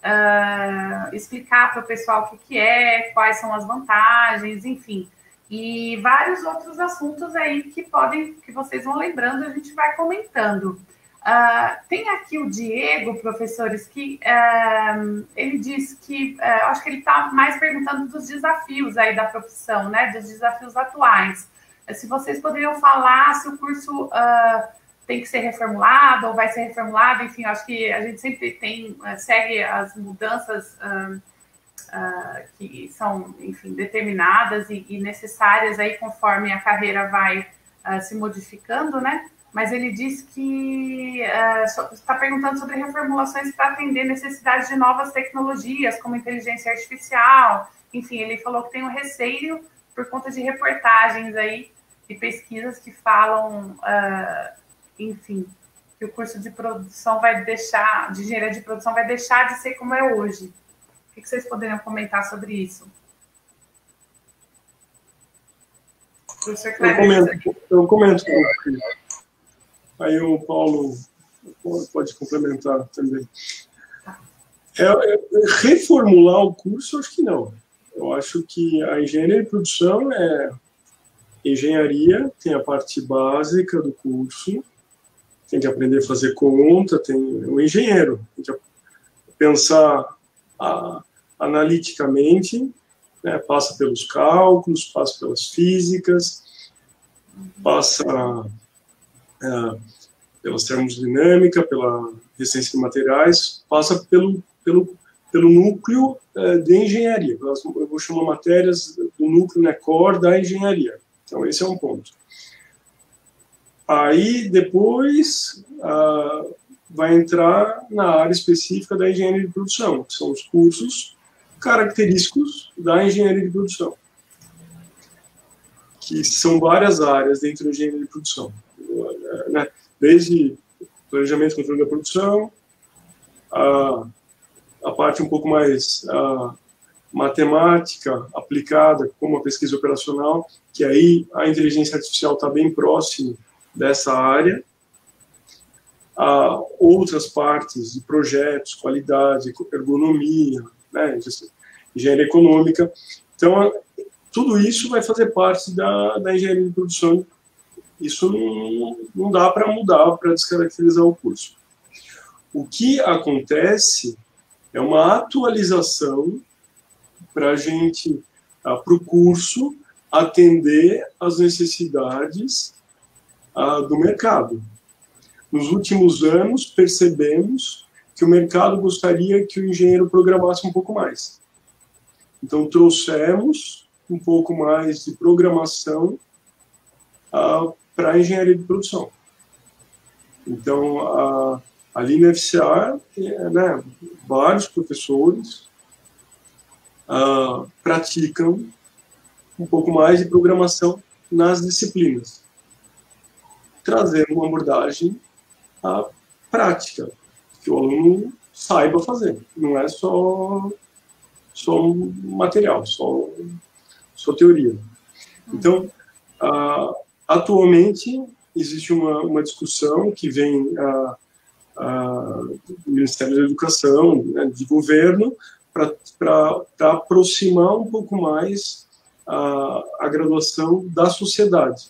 Explicar para o pessoal o que é, quais são as vantagens, enfim. E vários outros assuntos aí que vocês vão lembrando, a gente vai comentando. Tem aqui o Diego, professores, que ele diz que, acho que ele está mais perguntando dos desafios aí da profissão, né, dos desafios atuais. se vocês poderiam falar se o curso tem que ser reformulado ou vai ser reformulado. Enfim, acho que a gente sempre segue as mudanças que são, enfim, determinadas e necessárias aí conforme a carreira vai se modificando, né? Mas ele disse que está perguntando sobre reformulações para atender necessidades de novas tecnologias, como inteligência artificial. Enfim, ele falou que tem um receio por conta de reportagens aí e pesquisas que falam, enfim, que o curso de produção de engenharia de produção vai deixar de ser como é hoje. O que vocês poderiam comentar sobre isso? Eu comento. Aí o Paulo pode complementar também. Reformular o curso, acho que não. Eu acho que a engenharia de produção é engenharia, tem a parte básica do curso, tem que aprender a fazer conta, tem o engenheiro, tem que pensar analiticamente, né, passa pelos cálculos, passa pelas físicas, passa pela termodinâmica, pela resistência de materiais, passa pelo núcleo de engenharia. Eu vou chamar matérias do núcleo, né, core da engenharia. Então, esse é um ponto. Aí, depois, vai entrar na área específica da engenharia de produção, que são os cursos característicos da engenharia de produção, que são várias áreas dentro da engenharia de produção, né? Desde planejamento e controle da produção, a parte um pouco mais matemática aplicada, como a pesquisa operacional, que aí a inteligência artificial está bem próximo dessa área, outras partes de projetos, qualidade, ergonomia, né, engenharia econômica. Então, tudo isso vai fazer parte da engenharia de produção. Isso não dá para mudar, para descaracterizar o curso. O que acontece é uma atualização para a gente, para o curso, atender às necessidades do mercado. Nos últimos anos, percebemos que o mercado gostaria que o engenheiro programasse um pouco mais. Então, trouxemos um pouco mais de programação para a engenharia de produção. Então, ali na FCA, né, vários professores praticam um pouco mais de programação nas disciplinas, trazendo uma abordagem prática, que o aluno saiba fazer. Não é só material, só teoria. Então, atualmente, existe uma discussão que vem do Ministério da Educação, né, de governo, para aproximar um pouco mais a graduação da sociedade.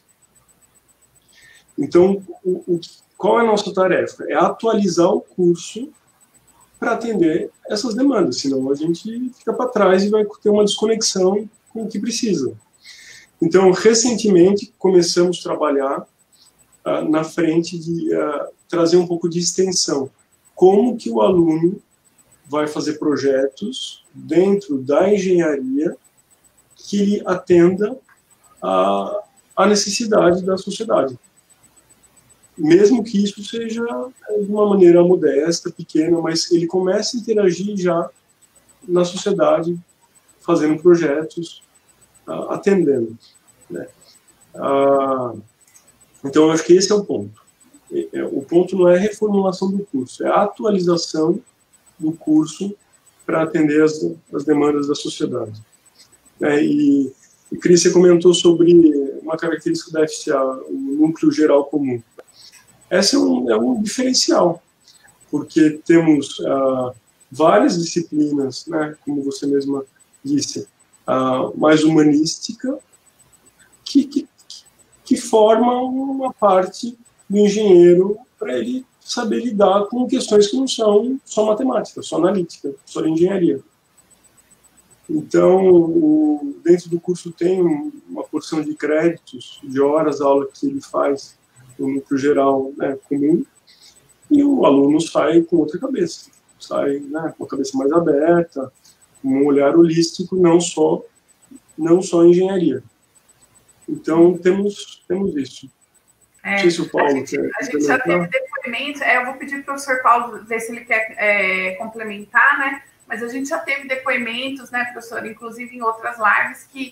Então, qual é a nossa tarefa? É atualizar o curso para atender essas demandas, senão a gente fica para trás e vai ter uma desconexão com o que precisa. Então, recentemente, começamos a trabalhar na frente de trazer um pouco de extensão. Como que o aluno vai fazer projetos dentro da engenharia que atenda à necessidade da sociedade. Mesmo que isso seja de uma maneira modesta, pequena, mas ele começa a interagir já na sociedade, fazendo projetos, atendendo, né? Então, eu acho que esse é o ponto. O ponto não é a reformulação do curso, é a atualização do curso para atender as demandas da sociedade. E Cris, você comentou sobre uma característica da FCA, o núcleo geral comum. Esse é um diferencial, porque temos várias disciplinas, né, como você mesma disse, mais humanística, que formam uma parte do engenheiro para ele saber lidar com questões que não são só matemática, só analítica, só engenharia. Então, dentro do curso tem uma porção de créditos, de horas aula que ele faz no núcleo geral, né, comum, e o aluno sai com outra cabeça, sai, né, com a cabeça mais aberta, com um olhar holístico, não só engenharia. Então, temos isso. Não sei se o Paulo quer. A gente já teve depoimento, eu vou pedir para o professor Paulo ver se ele quer complementar, né? Mas a gente já teve depoimentos, né, professor, inclusive em outras lives, que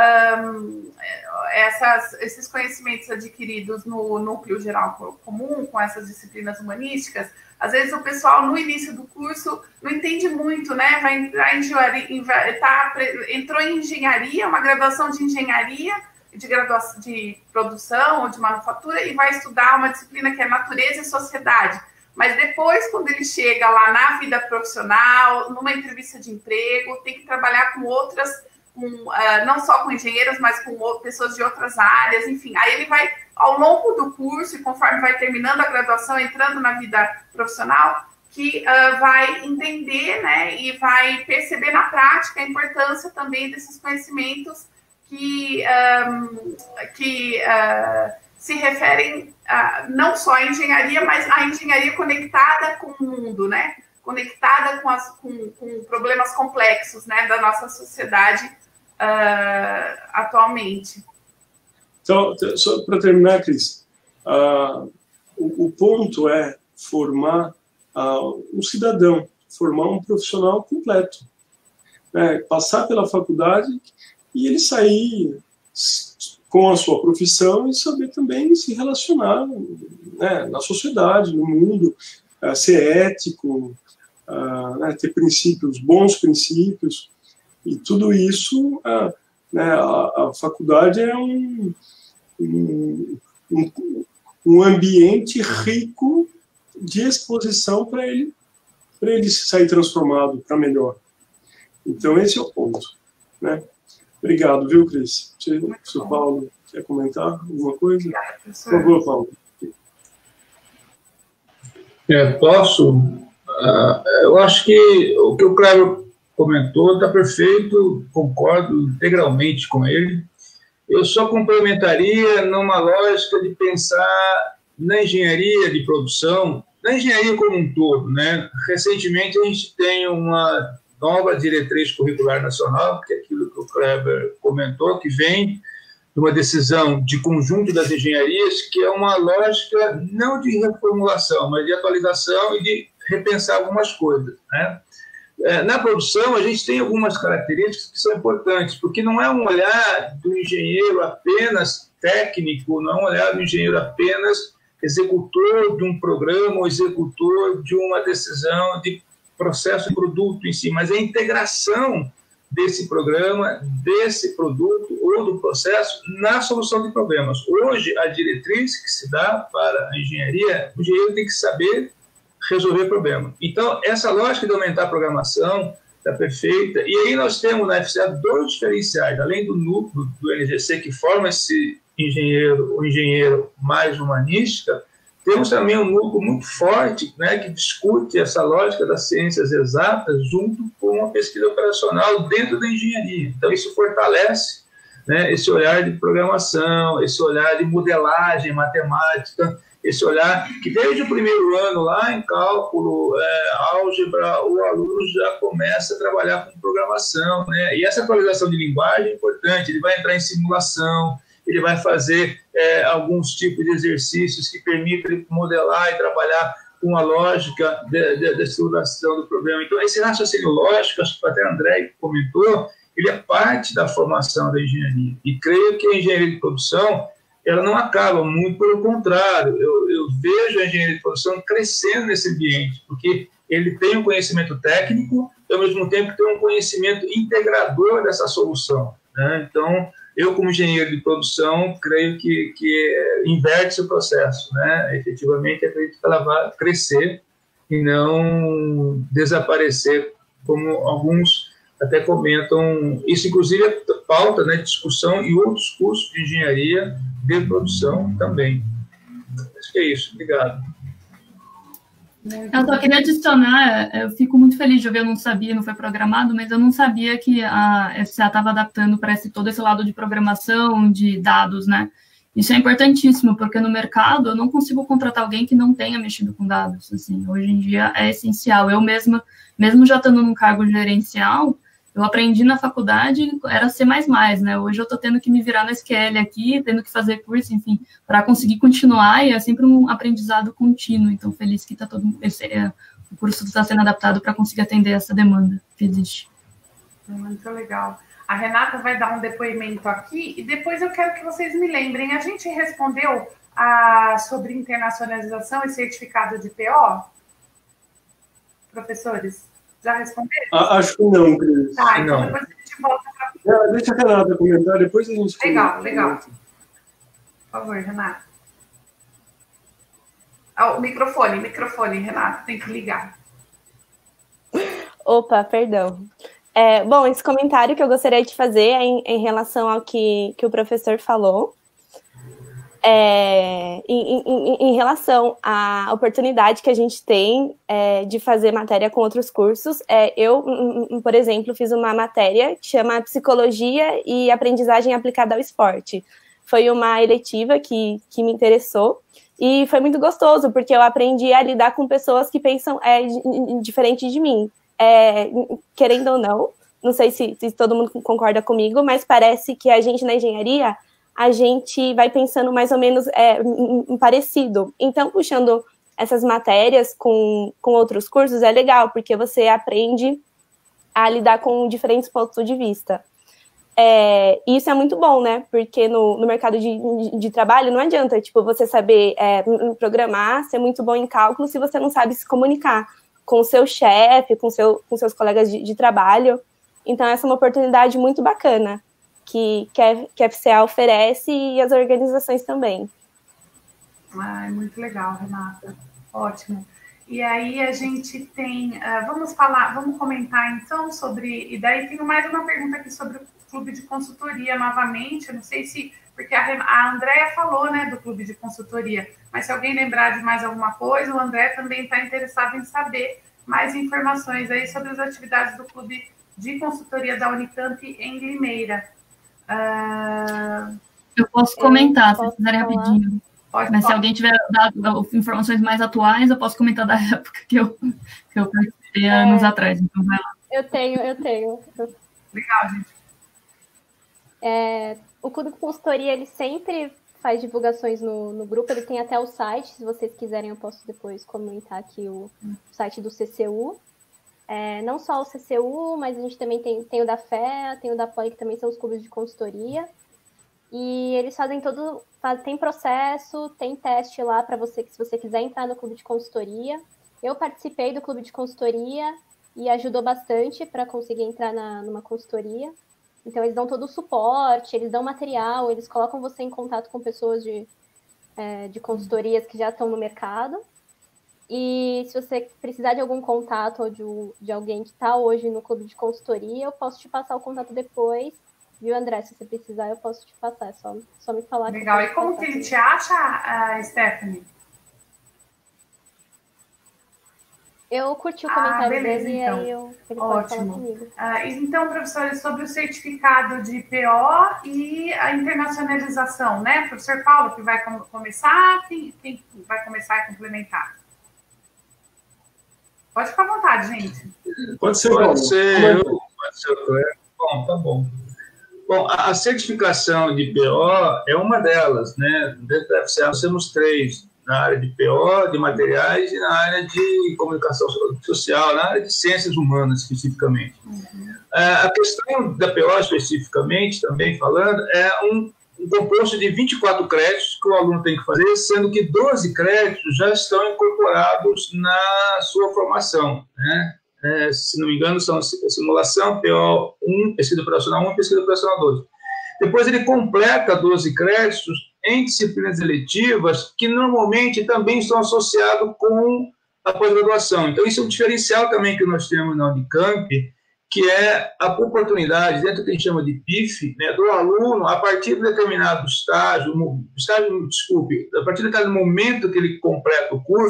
esses conhecimentos adquiridos no núcleo geral comum, com essas disciplinas humanísticas, às vezes o pessoal, no início do curso, não entende muito, né? Vai entrar em engenharia, entrou em engenharia, uma graduação de engenharia, de produção ou de manufatura, e vai estudar uma disciplina que é natureza e sociedade. Mas depois, quando ele chega lá na vida profissional, numa entrevista de emprego, tem que trabalhar com outras, não só com engenheiros, mas com pessoas de outras áreas, enfim. Aí ele vai, ao longo do curso, e conforme vai terminando a graduação, entrando na vida profissional, que vai entender, né, e vai perceber na prática a importância também desses conhecimentos que se referem não só à engenharia, mas à engenharia conectada com o mundo, né? Conectada com problemas complexos, né, da nossa sociedade atualmente. Então, só para terminar, Cris, o ponto é formar um cidadão, formar um profissional completo, né? Passar pela faculdade e ele sair com a sua profissão e saber também se relacionar, né, na sociedade, no mundo, ser ético, né, ter princípios, bons princípios, e tudo isso, né, a faculdade é um ambiente rico de exposição para ele sair transformado para melhor. Então, esse é o ponto, né? Obrigado, viu, Cris? O professor Paulo quer comentar alguma coisa? Obrigada, professor. Por favor, Paulo. Posso? Eu acho que o que o Cleber comentou está perfeito, concordo integralmente com ele. Eu só complementaria numa lógica de pensar na engenharia de produção, na engenharia como um todo, né? Recentemente a gente tem uma nova diretriz curricular nacional, que é aquilo que o Kleber comentou, que vem de uma decisão de conjunto das engenharias, que é uma lógica não de reformulação, mas de atualização e de repensar algumas coisas, né? Na produção, a gente tem algumas características que são importantes, porque não é um olhar do engenheiro apenas técnico, não é um olhar do engenheiro apenas executor de um programa ou executor de uma decisão de processo e produto em si, mas a integração desse programa, desse produto ou do processo na solução de problemas. Hoje, a diretriz que se dá para a engenharia, o engenheiro tem que saber resolver problemas. Então, essa lógica de aumentar a programação está perfeita, e aí nós temos na FCA dois diferenciais, além do núcleo do NGC que forma esse engenheiro, o engenheiro mais humanística, temos também um núcleo muito forte, né, que discute essa lógica das ciências exatas junto com a pesquisa operacional dentro da engenharia. Então, isso fortalece, né, esse olhar de programação, esse olhar de modelagem matemática, esse olhar que desde o primeiro ano lá em cálculo, álgebra, o aluno já começa a trabalhar com programação, né? E essa atualização de linguagem é importante, ele vai entrar em simulação, ele vai fazer alguns tipos de exercícios que permitem ele modelar e trabalhar com a lógica da estruturação do problema. Então, esse raciocínio lógico, acho que até o André comentou, ele é parte da formação da engenharia. E creio que a engenharia de produção, ela não acaba, muito pelo contrário. Eu vejo a engenharia de produção crescendo nesse ambiente, porque ele tem um conhecimento técnico e, ao mesmo tempo, tem um conhecimento integrador dessa solução, né? Então, eu, como engenheiro de produção, creio que inverte o processo, né? Efetivamente, acredito que ela vai crescer e não desaparecer, como alguns até comentam. Isso, inclusive, é pauta, né, de discussão e outros cursos de engenharia de produção também. Acho que é isso. Obrigado. Eu só queria adicionar, eu fico muito feliz de ver, eu não sabia, não foi programado, mas eu não sabia que a FCA estava adaptando para todo esse lado de programação, de dados, né? Isso é importantíssimo, porque no mercado eu não consigo contratar alguém que não tenha mexido com dados, assim, hoje em dia é essencial. Eu mesma, mesmo já estando num cargo gerencial, eu aprendi na faculdade, era C++, né? Hoje eu estou tendo que me virar no SQL aqui, tendo que fazer curso, enfim, para conseguir continuar, e é sempre um aprendizado contínuo. Então, feliz que o curso está sendo adaptado para conseguir atender essa demanda que existe. Muito legal. A Renata vai dar um depoimento aqui, e depois eu quero que vocês me lembrem. A gente respondeu sobre internacionalização e certificado de PO? Professores? Já responderam? Acho que não, Cris. Tá, então não. Depois a gente volta para... Deixa a Renata comentar, depois a gente... Legal. Por favor, Renata. O microfone, Renata, tem que ligar. Opa, perdão. Bom, esse comentário que eu gostaria de fazer é em relação ao que o professor falou. Em relação à oportunidade que a gente tem de fazer matéria com outros cursos, eu, por exemplo, fiz uma matéria que chama Psicologia e Aprendizagem Aplicada ao Esporte. Foi uma eletiva que me interessou e foi muito gostoso, porque eu aprendi a lidar com pessoas que pensam diferente de mim. Querendo ou não sei se todo mundo concorda comigo, mas parece que a gente na engenharia, a gente vai pensando mais ou menos parecido. Então, puxando essas matérias com outros cursos é legal, porque você aprende a lidar com diferentes pontos de vista. E isso é muito bom, né? Porque no mercado de trabalho não adianta, tipo, você saber programar, ser muito bom em cálculo, se você não sabe se comunicar com o seu chefe, com seus colegas de trabalho. Então, essa é uma oportunidade muito bacana que a FCA oferece e as organizações também. Muito legal, Renata. Ótimo. E aí a gente tem... vamos comentar então sobre... E daí tenho mais uma pergunta aqui sobre o clube de consultoria novamente. Eu não sei se... Porque a Andréia falou, né, do clube de consultoria. Mas se alguém lembrar de mais alguma coisa, o André também está interessado em saber mais informações aí sobre as atividades do clube de consultoria da Unicamp em Limeira. Eu posso comentar, se quiserem rapidinho. Mas se alguém tiver dado informações mais atuais, eu posso comentar da época que eu participei anos atrás. Então vai lá. Eu tenho. Legal, gente. O Clube de Consultoria, ele sempre faz divulgações no grupo, ele tem até o site, se vocês quiserem eu posso depois comentar aqui o site do CCU. Não só o CCU, mas a gente também tem o da FEA, tem o da Poli, que também são os clubes de consultoria. E eles fazem tem processo, tem teste lá para você, que se você quiser entrar no clube de consultoria. Eu participei do clube de consultoria e ajudou bastante para conseguir entrar numa consultoria. Então, eles dão todo o suporte, eles dão material, eles colocam você em contato com pessoas de consultorias que já estão no mercado. E se você precisar de algum contato ou de alguém que está hoje no clube de consultoria, eu posso te passar o contato depois. Viu, André? Se você precisar, eu posso te passar. É só me falar. Legal. E como que ele te acha, Stephanie? Eu curti o comentário dele então. e aí ele pode falar comigo. Então, professores, sobre o certificado de PO e a internacionalização, né? Professor Paulo, que vai começar, quem vai começar a complementar? Pode ficar à vontade, gente. Pode ser eu. Bom, tá bom. Bom, a certificação de PO é uma delas, né? Dentro da FCA nós temos 3, na área de PO, de materiais e na área de comunicação social, na área de ciências humanas, especificamente. A questão da PO, especificamente, também falando, é um composto de 24 créditos que o aluno tem que fazer, sendo que 12 créditos já estão incorporados na sua formação, né? Se não me engano, são simulação, PO1, pesquisa operacional 1 e pesquisa operacional 2. Depois ele completa 12 créditos em disciplinas eletivas que normalmente também estão associados com a pós-graduação. Então, isso é um diferencial também que nós temos na Unicamp, que é a oportunidade, dentro do que a gente chama de PIF, né, do aluno, a partir de determinado a partir de determinado momento que ele completa o curso,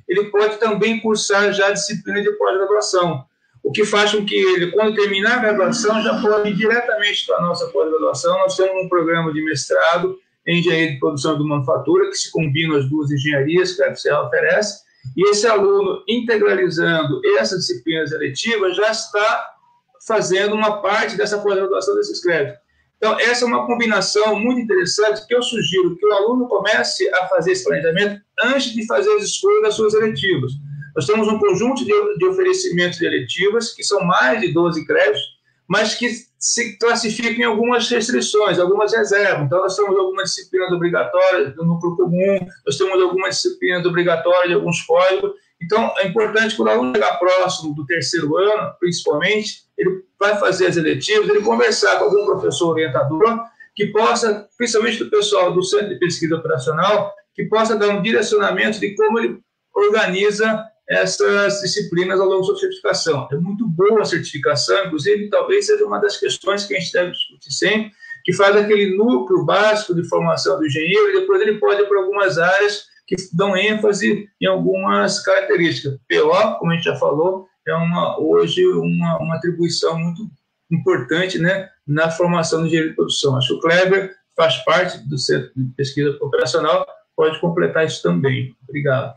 ele pode também cursar já a disciplina de pós-graduação, o que faz com que ele, quando terminar a graduação, já pode ir diretamente para a nossa pós-graduação. Nós temos um programa de mestrado em engenharia de produção de manufatura, que se combinam as duas engenharias que a FCA oferece, e esse aluno, integralizando essas disciplinas eletivas, já está fazendo uma parte dessa pós-graduação desses créditos. Então, essa é uma combinação muito interessante, que eu sugiro que o aluno comece a fazer esse planejamento antes de fazer as escolhas das suas eletivas. Nós temos um conjunto de oferecimentos de eletivas, que são mais de 12 créditos, mas que se classificam em algumas restrições, algumas reservas. Então, nós temos algumas disciplinas obrigatórias do núcleo comum, nós temos algumas disciplinas obrigatórias de alguns códigos. Então, é importante, quando o aluno chegar próximo do terceiro ano, principalmente, ele vai fazer as eletivas, ele conversar com algum professor orientador que possa, principalmente do pessoal do Centro de Pesquisa Operacional, que possa dar um direcionamento de como ele organiza essas disciplinas ao longo da sua certificação. É muito boa a certificação, inclusive, talvez seja uma das questões que a gente deve discutir sempre, que faz aquele núcleo básico de formação do engenheiro, e depois ele pode ir para algumas áreas que dão ênfase em algumas características. PO, como a gente já falou, é hoje uma atribuição muito importante, né, na formação do engenheiro de produção. Acho que o Kleber faz parte do Centro de Pesquisa Operacional, pode completar isso também. Obrigado.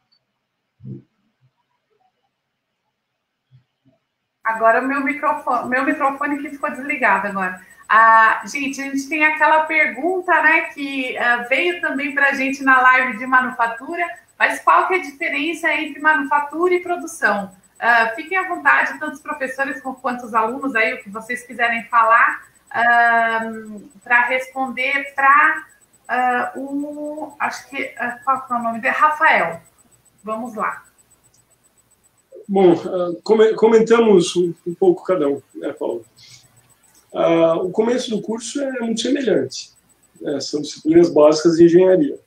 Agora o meu microfone que ficou desligado agora. Gente, a gente tem aquela pergunta, né, que veio também para a gente na live de manufatura, mas qual que é a diferença entre manufatura e produção? Fiquem à vontade, tanto os professores quanto os alunos, aí, o que vocês quiserem falar, para responder para acho que, qual é o nome dele? Rafael. Vamos lá. Bom, comentamos um pouco cada um, né, Paulo? O começo do curso é muito semelhante, né? São disciplinas básicas de engenharia.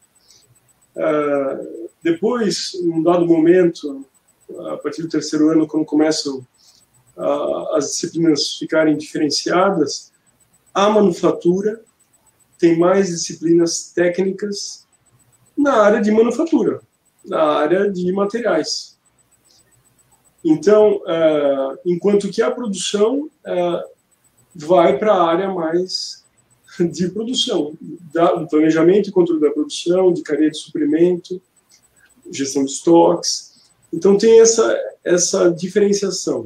Depois, num dado momento, a partir do terceiro ano, quando começam as disciplinas ficarem diferenciadas, a manufatura tem mais disciplinas técnicas na área de manufatura, na área de materiais. Então, enquanto que a produção vai para a área mais de produção, do planejamento e controle da produção, de cadeia de suprimento, gestão de estoques. Então, tem essa diferenciação.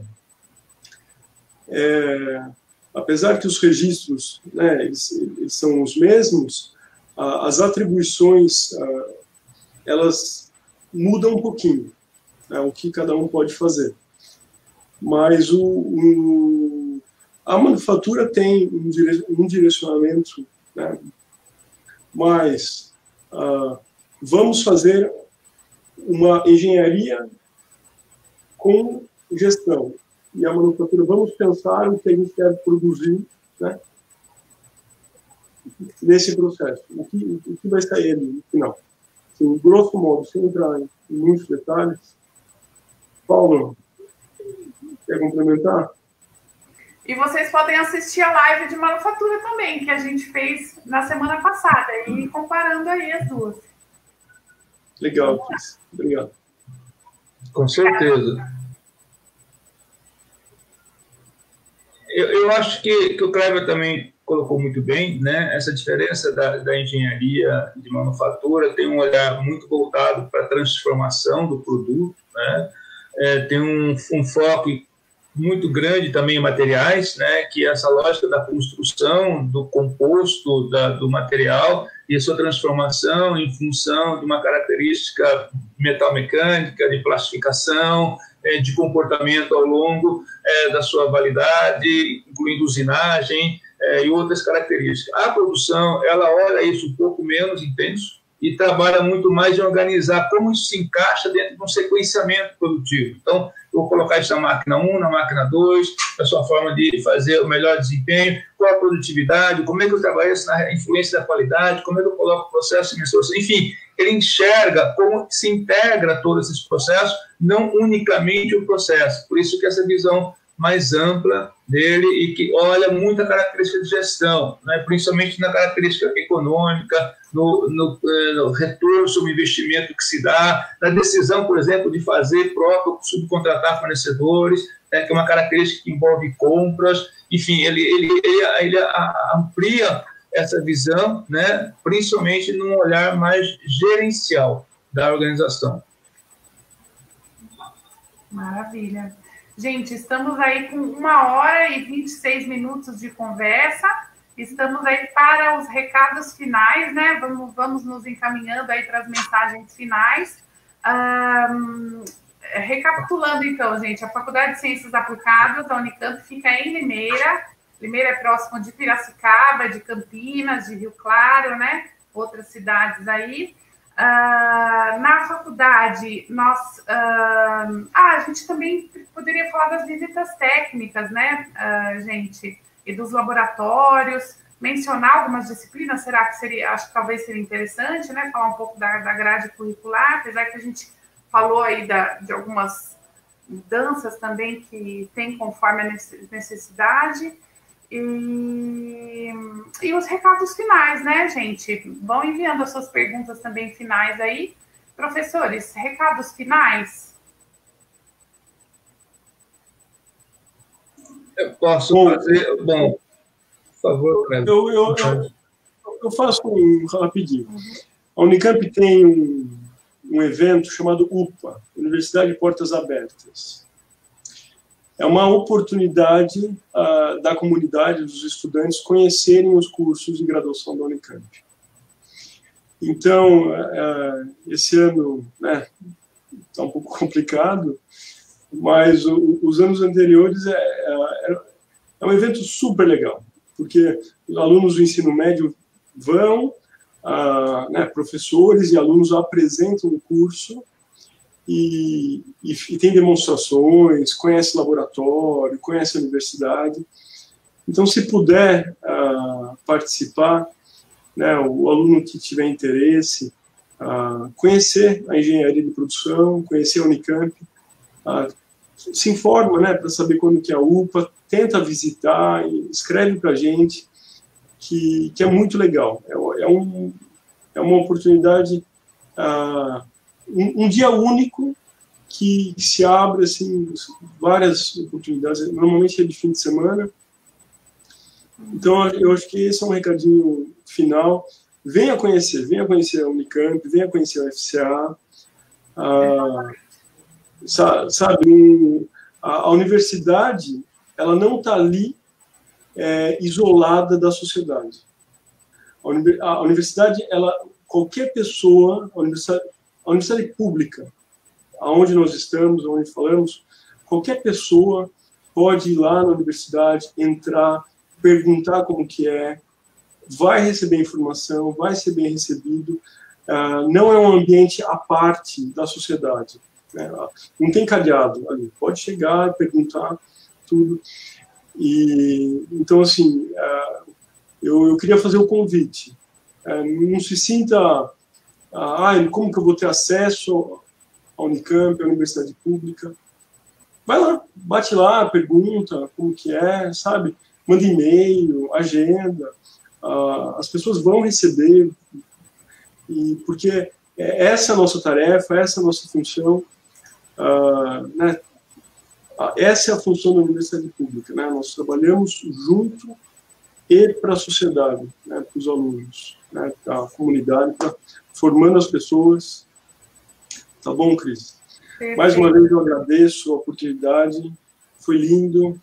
Apesar que os registros, né, eles são os mesmos, as atribuições, elas mudam um pouquinho. O que cada um pode fazer. Mas a manufatura tem um direcionamento, né? Mas vamos fazer uma engenharia com gestão. E a manufatura, vamos pensar o que a gente quer produzir, né, nesse processo. O que vai sair ali no final. Assim, grosso modo, sem entrar em muitos detalhes. Paulo, quer complementar? E vocês podem assistir a live de manufatura também, que a gente fez na semana passada, e comparando aí as duas. Legal, Cris. Obrigado. Com certeza. Eu acho que o Kleber também colocou muito bem, né? Essa diferença da engenharia de manufatura tem um olhar muito voltado para a transformação do produto, né? Tem um foco muito grande também em materiais, né, que é essa lógica da construção do composto do material e a sua transformação em função de uma característica metalmecânica, de plastificação, de comportamento ao longo da sua validade, incluindo usinagem e outras características. A produção, ela olha isso um pouco menos intenso, e trabalha muito mais em organizar como isso se encaixa dentro de um sequenciamento produtivo. Então, eu vou colocar isso na máquina 1, na máquina 2, a sua forma de fazer o melhor desempenho, qual a produtividade, como é que eu trabalho isso na influência da qualidade, como é que eu coloco o processo de mensuração, enfim, ele enxerga como se integra todos esses processos, não unicamente o processo. Por isso que essa visão mais ampla dele e que olha muita característica de gestão, né? Principalmente na característica econômica, no retorno sobre o investimento que se dá, na decisão, por exemplo, de fazer próprio, subcontratar fornecedores, né? Que é uma característica que envolve compras. Enfim, ele amplia essa visão, né? Principalmente num olhar mais gerencial da organização. Maravilha. Gente, estamos aí com 1h26 de conversa. Estamos aí para os recados finais, né? Vamos nos encaminhando aí para as mensagens finais. Recapitulando, então, gente, a Faculdade de Ciências Aplicadas da Unicamp fica em Limeira. Limeira é próximo de Piracicaba, de Campinas, de Rio Claro, né? Outras cidades aí. Na faculdade, a gente também poderia falar das visitas técnicas, né, gente, e dos laboratórios, mencionar algumas disciplinas, será que seria, acho que talvez seria interessante, né, falar um pouco da grade curricular, apesar que a gente falou aí de algumas mudanças também que tem conforme a necessidade. E os recados finais, né, gente? Vão enviando as suas perguntas também finais aí. Professores, recados finais? Eu posso fazer... Bom, por favor, Cleber. Eu faço rapidinho. A Unicamp tem um evento chamado UPA, Universidade de Portas Abertas. É uma oportunidade da comunidade, dos estudantes, conhecerem os cursos de graduação da Unicamp. Então, esse ano, né, está um pouco complicado, mas os anos anteriores é um evento super legal, porque os alunos do ensino médio vão, né, professores e alunos apresentam o curso, e tem demonstrações, conhece laboratório, conhece a universidade. Então, se puder participar, né, o aluno que tiver interesse, conhecer a engenharia de produção, conhecer a Unicamp, se informa, né, para saber quando que é a UPA, tenta visitar, escreve para a gente, que é muito legal. É uma oportunidade... Um dia único que se abre assim, várias oportunidades, normalmente é de fim de semana. Então, eu acho que esse é um recadinho final. Venha conhecer a Unicamp, venha conhecer a UFCA. Sabe, a universidade, ela não está ali isolada da sociedade. A universidade, qualquer pessoa, a universidade pública, aonde nós estamos, onde falamos, qualquer pessoa pode ir lá na universidade, entrar, perguntar como que é, vai receber informação, vai ser bem recebido, não é um ambiente à parte da sociedade, né? Não tem cadeado ali, pode chegar, perguntar tudo. Então, assim, eu queria fazer o convite, não se sinta... como que eu vou ter acesso à Unicamp, à universidade pública? Vai lá, bate lá, pergunta como que é, sabe? Manda e-mail, agenda. As pessoas vão receber, porque essa é a nossa tarefa, essa é a nossa função, né? Essa é a função da universidade pública, né? Nós trabalhamos junto e para a sociedade, né? Para os alunos, né? Para a comunidade, formando as pessoas. Tá bom, Cris? Perfeito. Mais uma vez eu agradeço a oportunidade, foi lindo.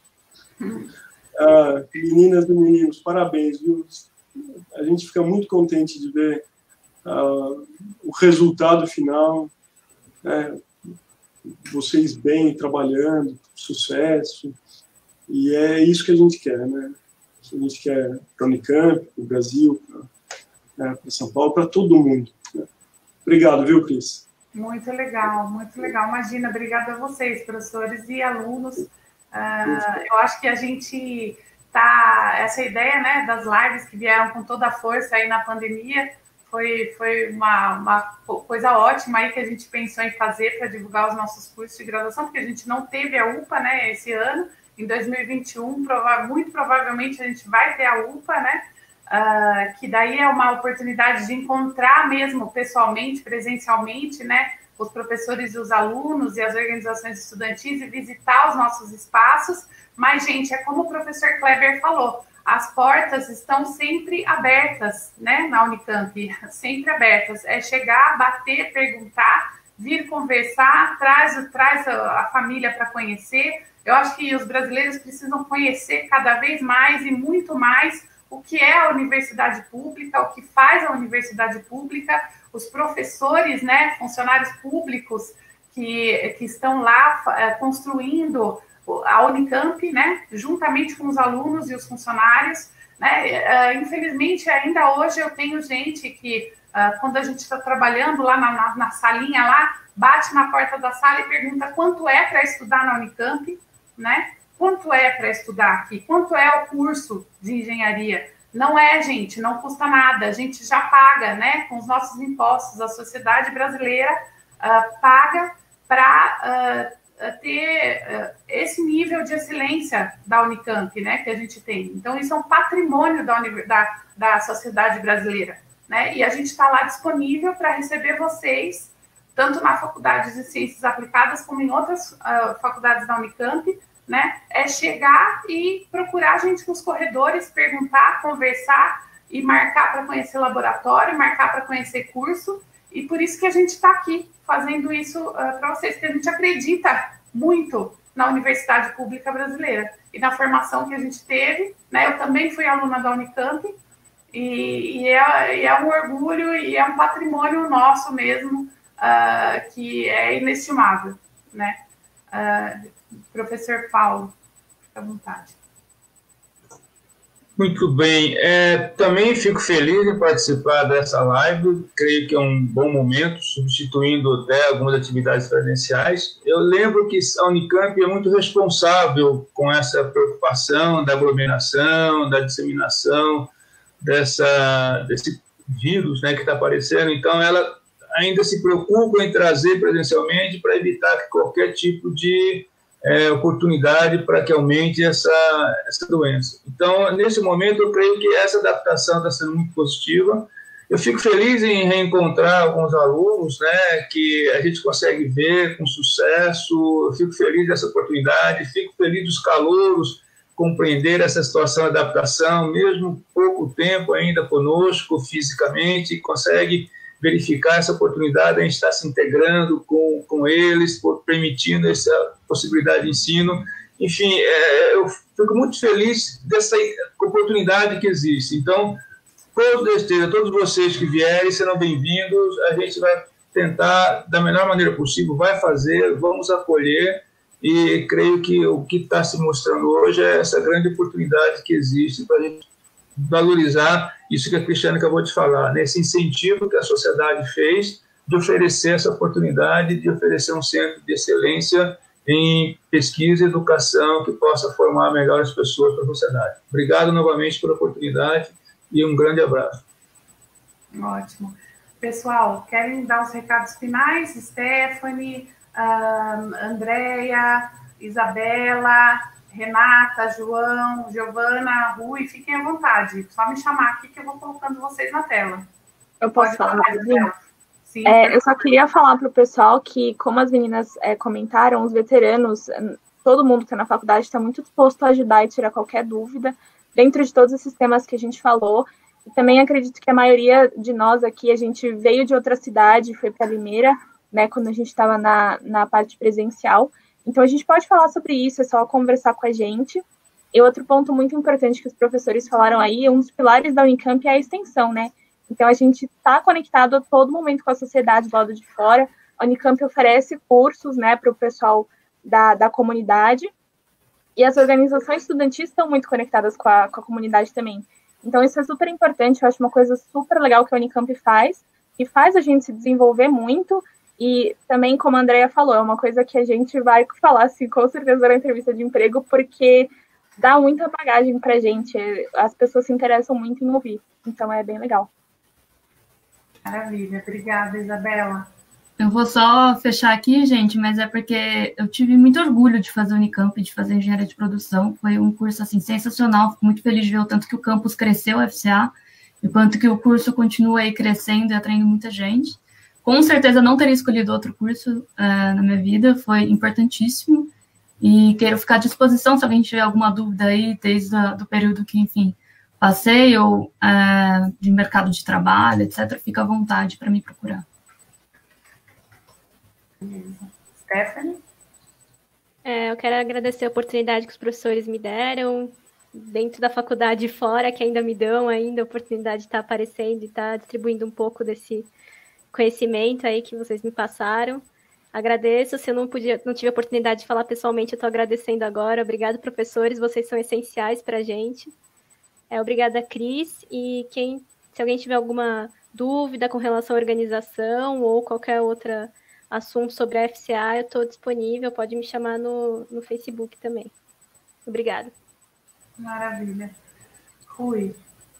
Meninas e meninos, parabéns, viu? A gente fica muito contente de ver o resultado final, né? Vocês bem, trabalhando, sucesso, e é isso que a gente quer, né? A gente quer para a Unicamp, para o Brasil, para São Paulo, para todo mundo. Né? Obrigado, viu, Cris? Muito legal, muito legal. Imagina, obrigada a vocês, professores e alunos. Eu acho que a gente essa ideia, né, das lives que vieram com toda a força aí na pandemia, foi uma coisa ótima aí que a gente pensou em fazer para divulgar os nossos cursos de graduação, porque a gente não teve a UPA, né, esse ano, Em 2021, muito provavelmente a gente vai ter a UPA, né? Que daí é uma oportunidade de encontrar mesmo pessoalmente, presencialmente, né? Os professores e os alunos e as organizações estudantis e visitar os nossos espaços. Mas, gente, é como o professor Kleber falou, as portas estão sempre abertas, né, na Unicamp, sempre abertas. É chegar, bater, perguntar, vir conversar, traz a família para conhecer. Eu acho que os brasileiros precisam conhecer cada vez mais e muito mais o que é a universidade pública, o que faz a universidade pública, os professores, né, funcionários públicos que estão lá construindo a Unicamp, né, juntamente com os alunos e os funcionários, né. Infelizmente, ainda hoje eu tenho gente que, quando a gente está trabalhando lá na salinha lá, bate na porta da sala e pergunta quanto é para estudar na Unicamp, né? Quanto é para estudar aqui? Quanto é o curso de engenharia? Não é, gente, não custa nada. A gente já paga, né, com os nossos impostos. A sociedade brasileira paga para ter esse nível de excelência da Unicamp, né, que a gente tem. Então, isso é um patrimônio da sociedade brasileira, né? E a gente está lá disponível para receber vocês, tanto na Faculdade de Ciências Aplicadas como em outras faculdades da Unicamp, né? É chegar e procurar a gente nos corredores, perguntar, conversar e marcar para conhecer laboratório, marcar para conhecer curso. E por isso que a gente está aqui fazendo isso para vocês, porque a gente acredita muito na Universidade Pública Brasileira e na formação que a gente teve, né? Eu também fui aluna da Unicamp e é um orgulho e é um patrimônio nosso mesmo, que é inestimável, né? Professor Paulo, fica à vontade. Muito bem. Também fico feliz em participar dessa live. Creio que é um bom momento, substituindo até algumas atividades presenciais. Eu lembro que a Unicamp é muito responsável com essa preocupação da aglomeração, da disseminação desse vírus, né, que está aparecendo. Então, ela ainda se preocupa em trazer presencialmente para evitar que qualquer tipo de oportunidade para que aumente essa doença. Então, nesse momento, eu creio que essa adaptação está sendo muito positiva. Eu fico feliz em reencontrar alguns alunos, né, que a gente consegue ver com sucesso. Eu fico feliz dessa oportunidade, fico feliz dos calouros compreender essa situação de adaptação, mesmo pouco tempo ainda conosco fisicamente, consegue verificar essa oportunidade, a gente está se integrando com eles, permitindo essa possibilidade de ensino. Enfim, eu fico muito feliz dessa oportunidade que existe. Então, todos vocês que vierem serão bem-vindos, a gente vai tentar, da melhor maneira possível, vai fazer, vamos acolher, e creio que o que está se mostrando hoje é essa grande oportunidade que existe para a gente valorizar isso que a Cristiane acabou de falar, nesse incentivo que a sociedade fez de oferecer essa oportunidade, de oferecer um centro de excelência em pesquisa e educação que possa formar melhores pessoas para a sociedade. Obrigado novamente pela oportunidade e um grande abraço. Ótimo. Pessoal, querem dar os recados finais? Stephanie, Andréia, Isabela, Renata, João, Giovana, Rui, fiquem à vontade. Só me chamar aqui que eu vou colocando vocês na tela. Eu posso falar rapidinho? Sim. Eu só queria falar para o pessoal que, como as meninas comentaram, os veteranos, todo mundo que está na faculdade está muito disposto a ajudar e tirar qualquer dúvida dentro de todos esses temas que a gente falou. E também acredito que a maioria de nós aqui, a gente veio de outra cidade, foi para Limeira, né, quando a gente estava na parte presencial. Então, a gente pode falar sobre isso, é só conversar com a gente. E outro ponto muito importante que os professores falaram aí, um dos pilares da Unicamp é a extensão, né? Então, a gente está conectado a todo momento com a sociedade do lado de fora. A Unicamp oferece cursos, né, para o pessoal da comunidade. E as organizações estudantis estão muito conectadas com a comunidade também. Então, isso é super importante, eu acho uma coisa super legal que a Unicamp faz, e faz a gente se desenvolver muito. E também, como a Andrea falou, é uma coisa que a gente vai falar, assim, com certeza, na entrevista de emprego, porque dá muita bagagem para a gente. As pessoas se interessam muito em ouvir. Então, é bem legal. Maravilha. Obrigada, Isabela. Eu vou só fechar aqui, gente, mas é porque eu tive muito orgulho de fazer o Unicamp, de fazer engenharia de produção. Foi um curso assim sensacional. Fico muito feliz de ver o tanto que o campus cresceu, o FCA, e o quanto que o curso continua aí crescendo e atraindo muita gente. Com certeza não teria escolhido outro curso na minha vida, foi importantíssimo. E quero ficar à disposição se alguém tiver alguma dúvida aí, desde o período que, enfim, passei, ou de mercado de trabalho, etc., fica à vontade para me procurar. Stephanie? Eu quero agradecer a oportunidade que os professores me deram, dentro da faculdade e fora, que ainda me dão ainda a oportunidade de estar aparecendo e estar distribuindo um pouco desse conhecimento aí que vocês me passaram. Agradeço, se eu não tive a oportunidade de falar pessoalmente, eu estou agradecendo agora. Obrigado, professores, vocês são essenciais para a gente. Obrigada, Cris, e se alguém tiver alguma dúvida com relação à organização ou qualquer outro assunto sobre a FCA, eu estou disponível, pode me chamar no Facebook também. Obrigada. Maravilha. Rui.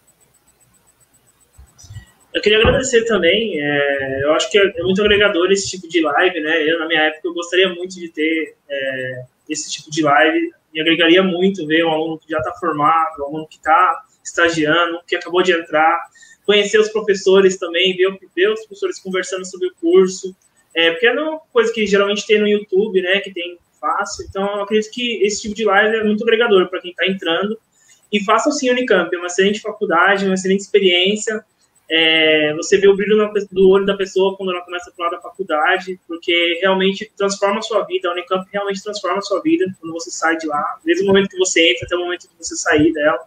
Eu queria agradecer também, eu acho que é muito agregador esse tipo de live, né? Eu, na minha época, eu gostaria muito de ter esse tipo de live, me agregaria muito ver um aluno que já está formado, um aluno que está estagiando, que acabou de entrar, conhecer os professores também, ver os professores conversando sobre o curso, porque é uma coisa que geralmente tem no YouTube, né, que tem fácil, então eu acredito que esse tipo de live é muito agregador para quem está entrando, e façam sim Unicamp, é uma excelente faculdade, uma excelente experiência, você vê o brilho do olho da pessoa quando ela começa a falar da faculdade, porque realmente transforma a sua vida, a Unicamp realmente transforma a sua vida quando você sai de lá, desde o momento que você entra até o momento que você sair dela.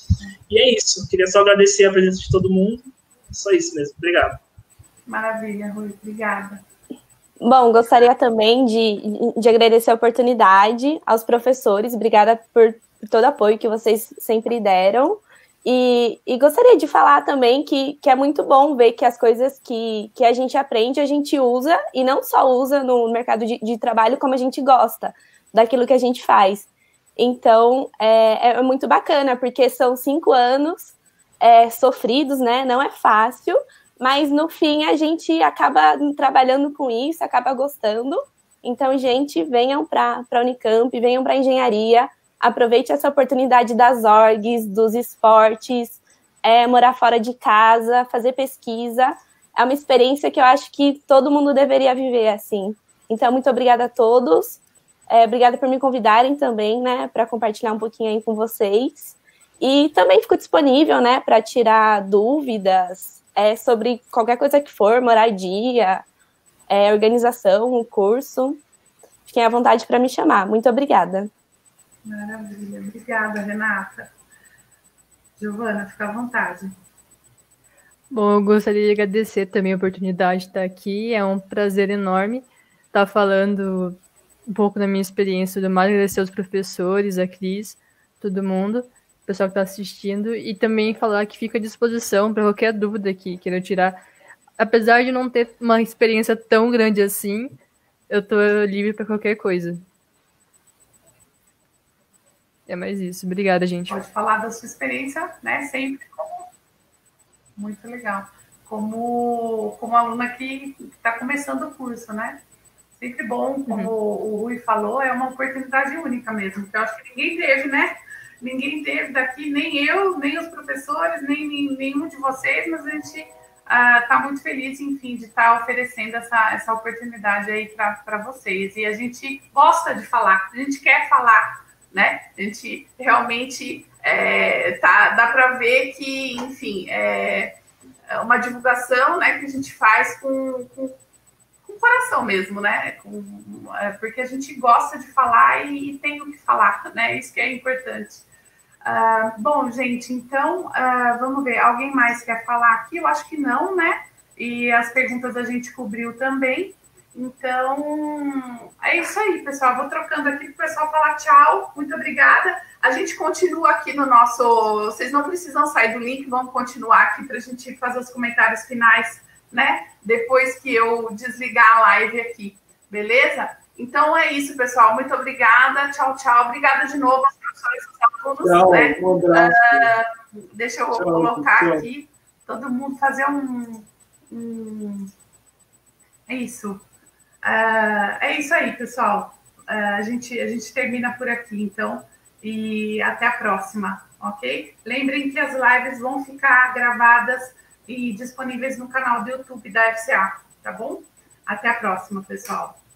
E é isso, queria só agradecer a presença de todo mundo, só isso mesmo, obrigado. Maravilha, Rui, obrigada. Bom, gostaria também de agradecer a oportunidade aos professores, obrigada por todo o apoio que vocês sempre deram. E gostaria de falar também que é muito bom ver que as coisas que a gente aprende, a gente usa, e não só usa no mercado de trabalho, como a gente gosta daquilo que a gente faz. Então, é muito bacana, porque são 5 anos sofridos, né? Não é fácil, mas no fim a gente acaba trabalhando com isso, acaba gostando. Então, gente, venham para a Unicamp, venham para a engenharia, aproveite essa oportunidade das orgs, dos esportes, morar fora de casa, fazer pesquisa. É uma experiência que eu acho que todo mundo deveria viver assim. Então, muito obrigada a todos. Obrigada por me convidarem também, né, para compartilhar um pouquinho aí com vocês. E também fico disponível, né, para tirar dúvidas sobre qualquer coisa que for, moradia, organização, o curso. Fiquem à vontade para me chamar. Muito obrigada. Maravilha. Obrigada, Renata. Giovana, fica à vontade. Bom, eu gostaria de agradecer também a oportunidade de estar aqui. É um prazer enorme estar falando um pouco da minha experiência, do mais, agradecer aos professores, a Cris, todo mundo, o pessoal que está assistindo, e também falar que fica à disposição para qualquer dúvida que queira tirar. Apesar de não ter uma experiência tão grande assim, eu estou livre para qualquer coisa. É mais isso. Obrigada, gente. Pode falar da sua experiência, né? Sempre muito legal. Como aluna que está começando o curso, né? Sempre bom, como o Rui falou, é uma oportunidade única mesmo. Porque eu acho que ninguém teve, né? Ninguém teve daqui, nem eu, nem os professores, nem nenhum de vocês, mas a gente está muito feliz, enfim, de estar oferecendo essa oportunidade aí para vocês. E a gente gosta de falar, a gente quer falar, né? A gente realmente dá para ver que, enfim, é uma divulgação, né, que a gente faz com coração mesmo, né? Porque a gente gosta de falar e tem o que falar, né? Isso que é importante. Bom, gente, então, vamos ver. Alguém mais quer falar aqui? Eu acho que não, né? E as perguntas a gente cobriu também. Então, é isso aí, pessoal. Vou trocando aqui para o pessoal falar tchau. Muito obrigada. A gente continua aqui no nosso... Vocês não precisam sair do link, vamos continuar aqui para a gente fazer os comentários finais, né? Depois que eu desligar a live aqui, beleza? Então, é isso, pessoal. Muito obrigada. Tchau, tchau. Obrigada de novo aos professores e aos alunos. Tchau, né? Um abraço. Deixa eu colocar aqui. Todo mundo fazer É isso. É isso aí, pessoal. A gente termina por aqui, então, e até a próxima, ok? Lembrem que as lives vão ficar gravadas e disponíveis no canal do YouTube da FCA, tá bom? Até a próxima, pessoal.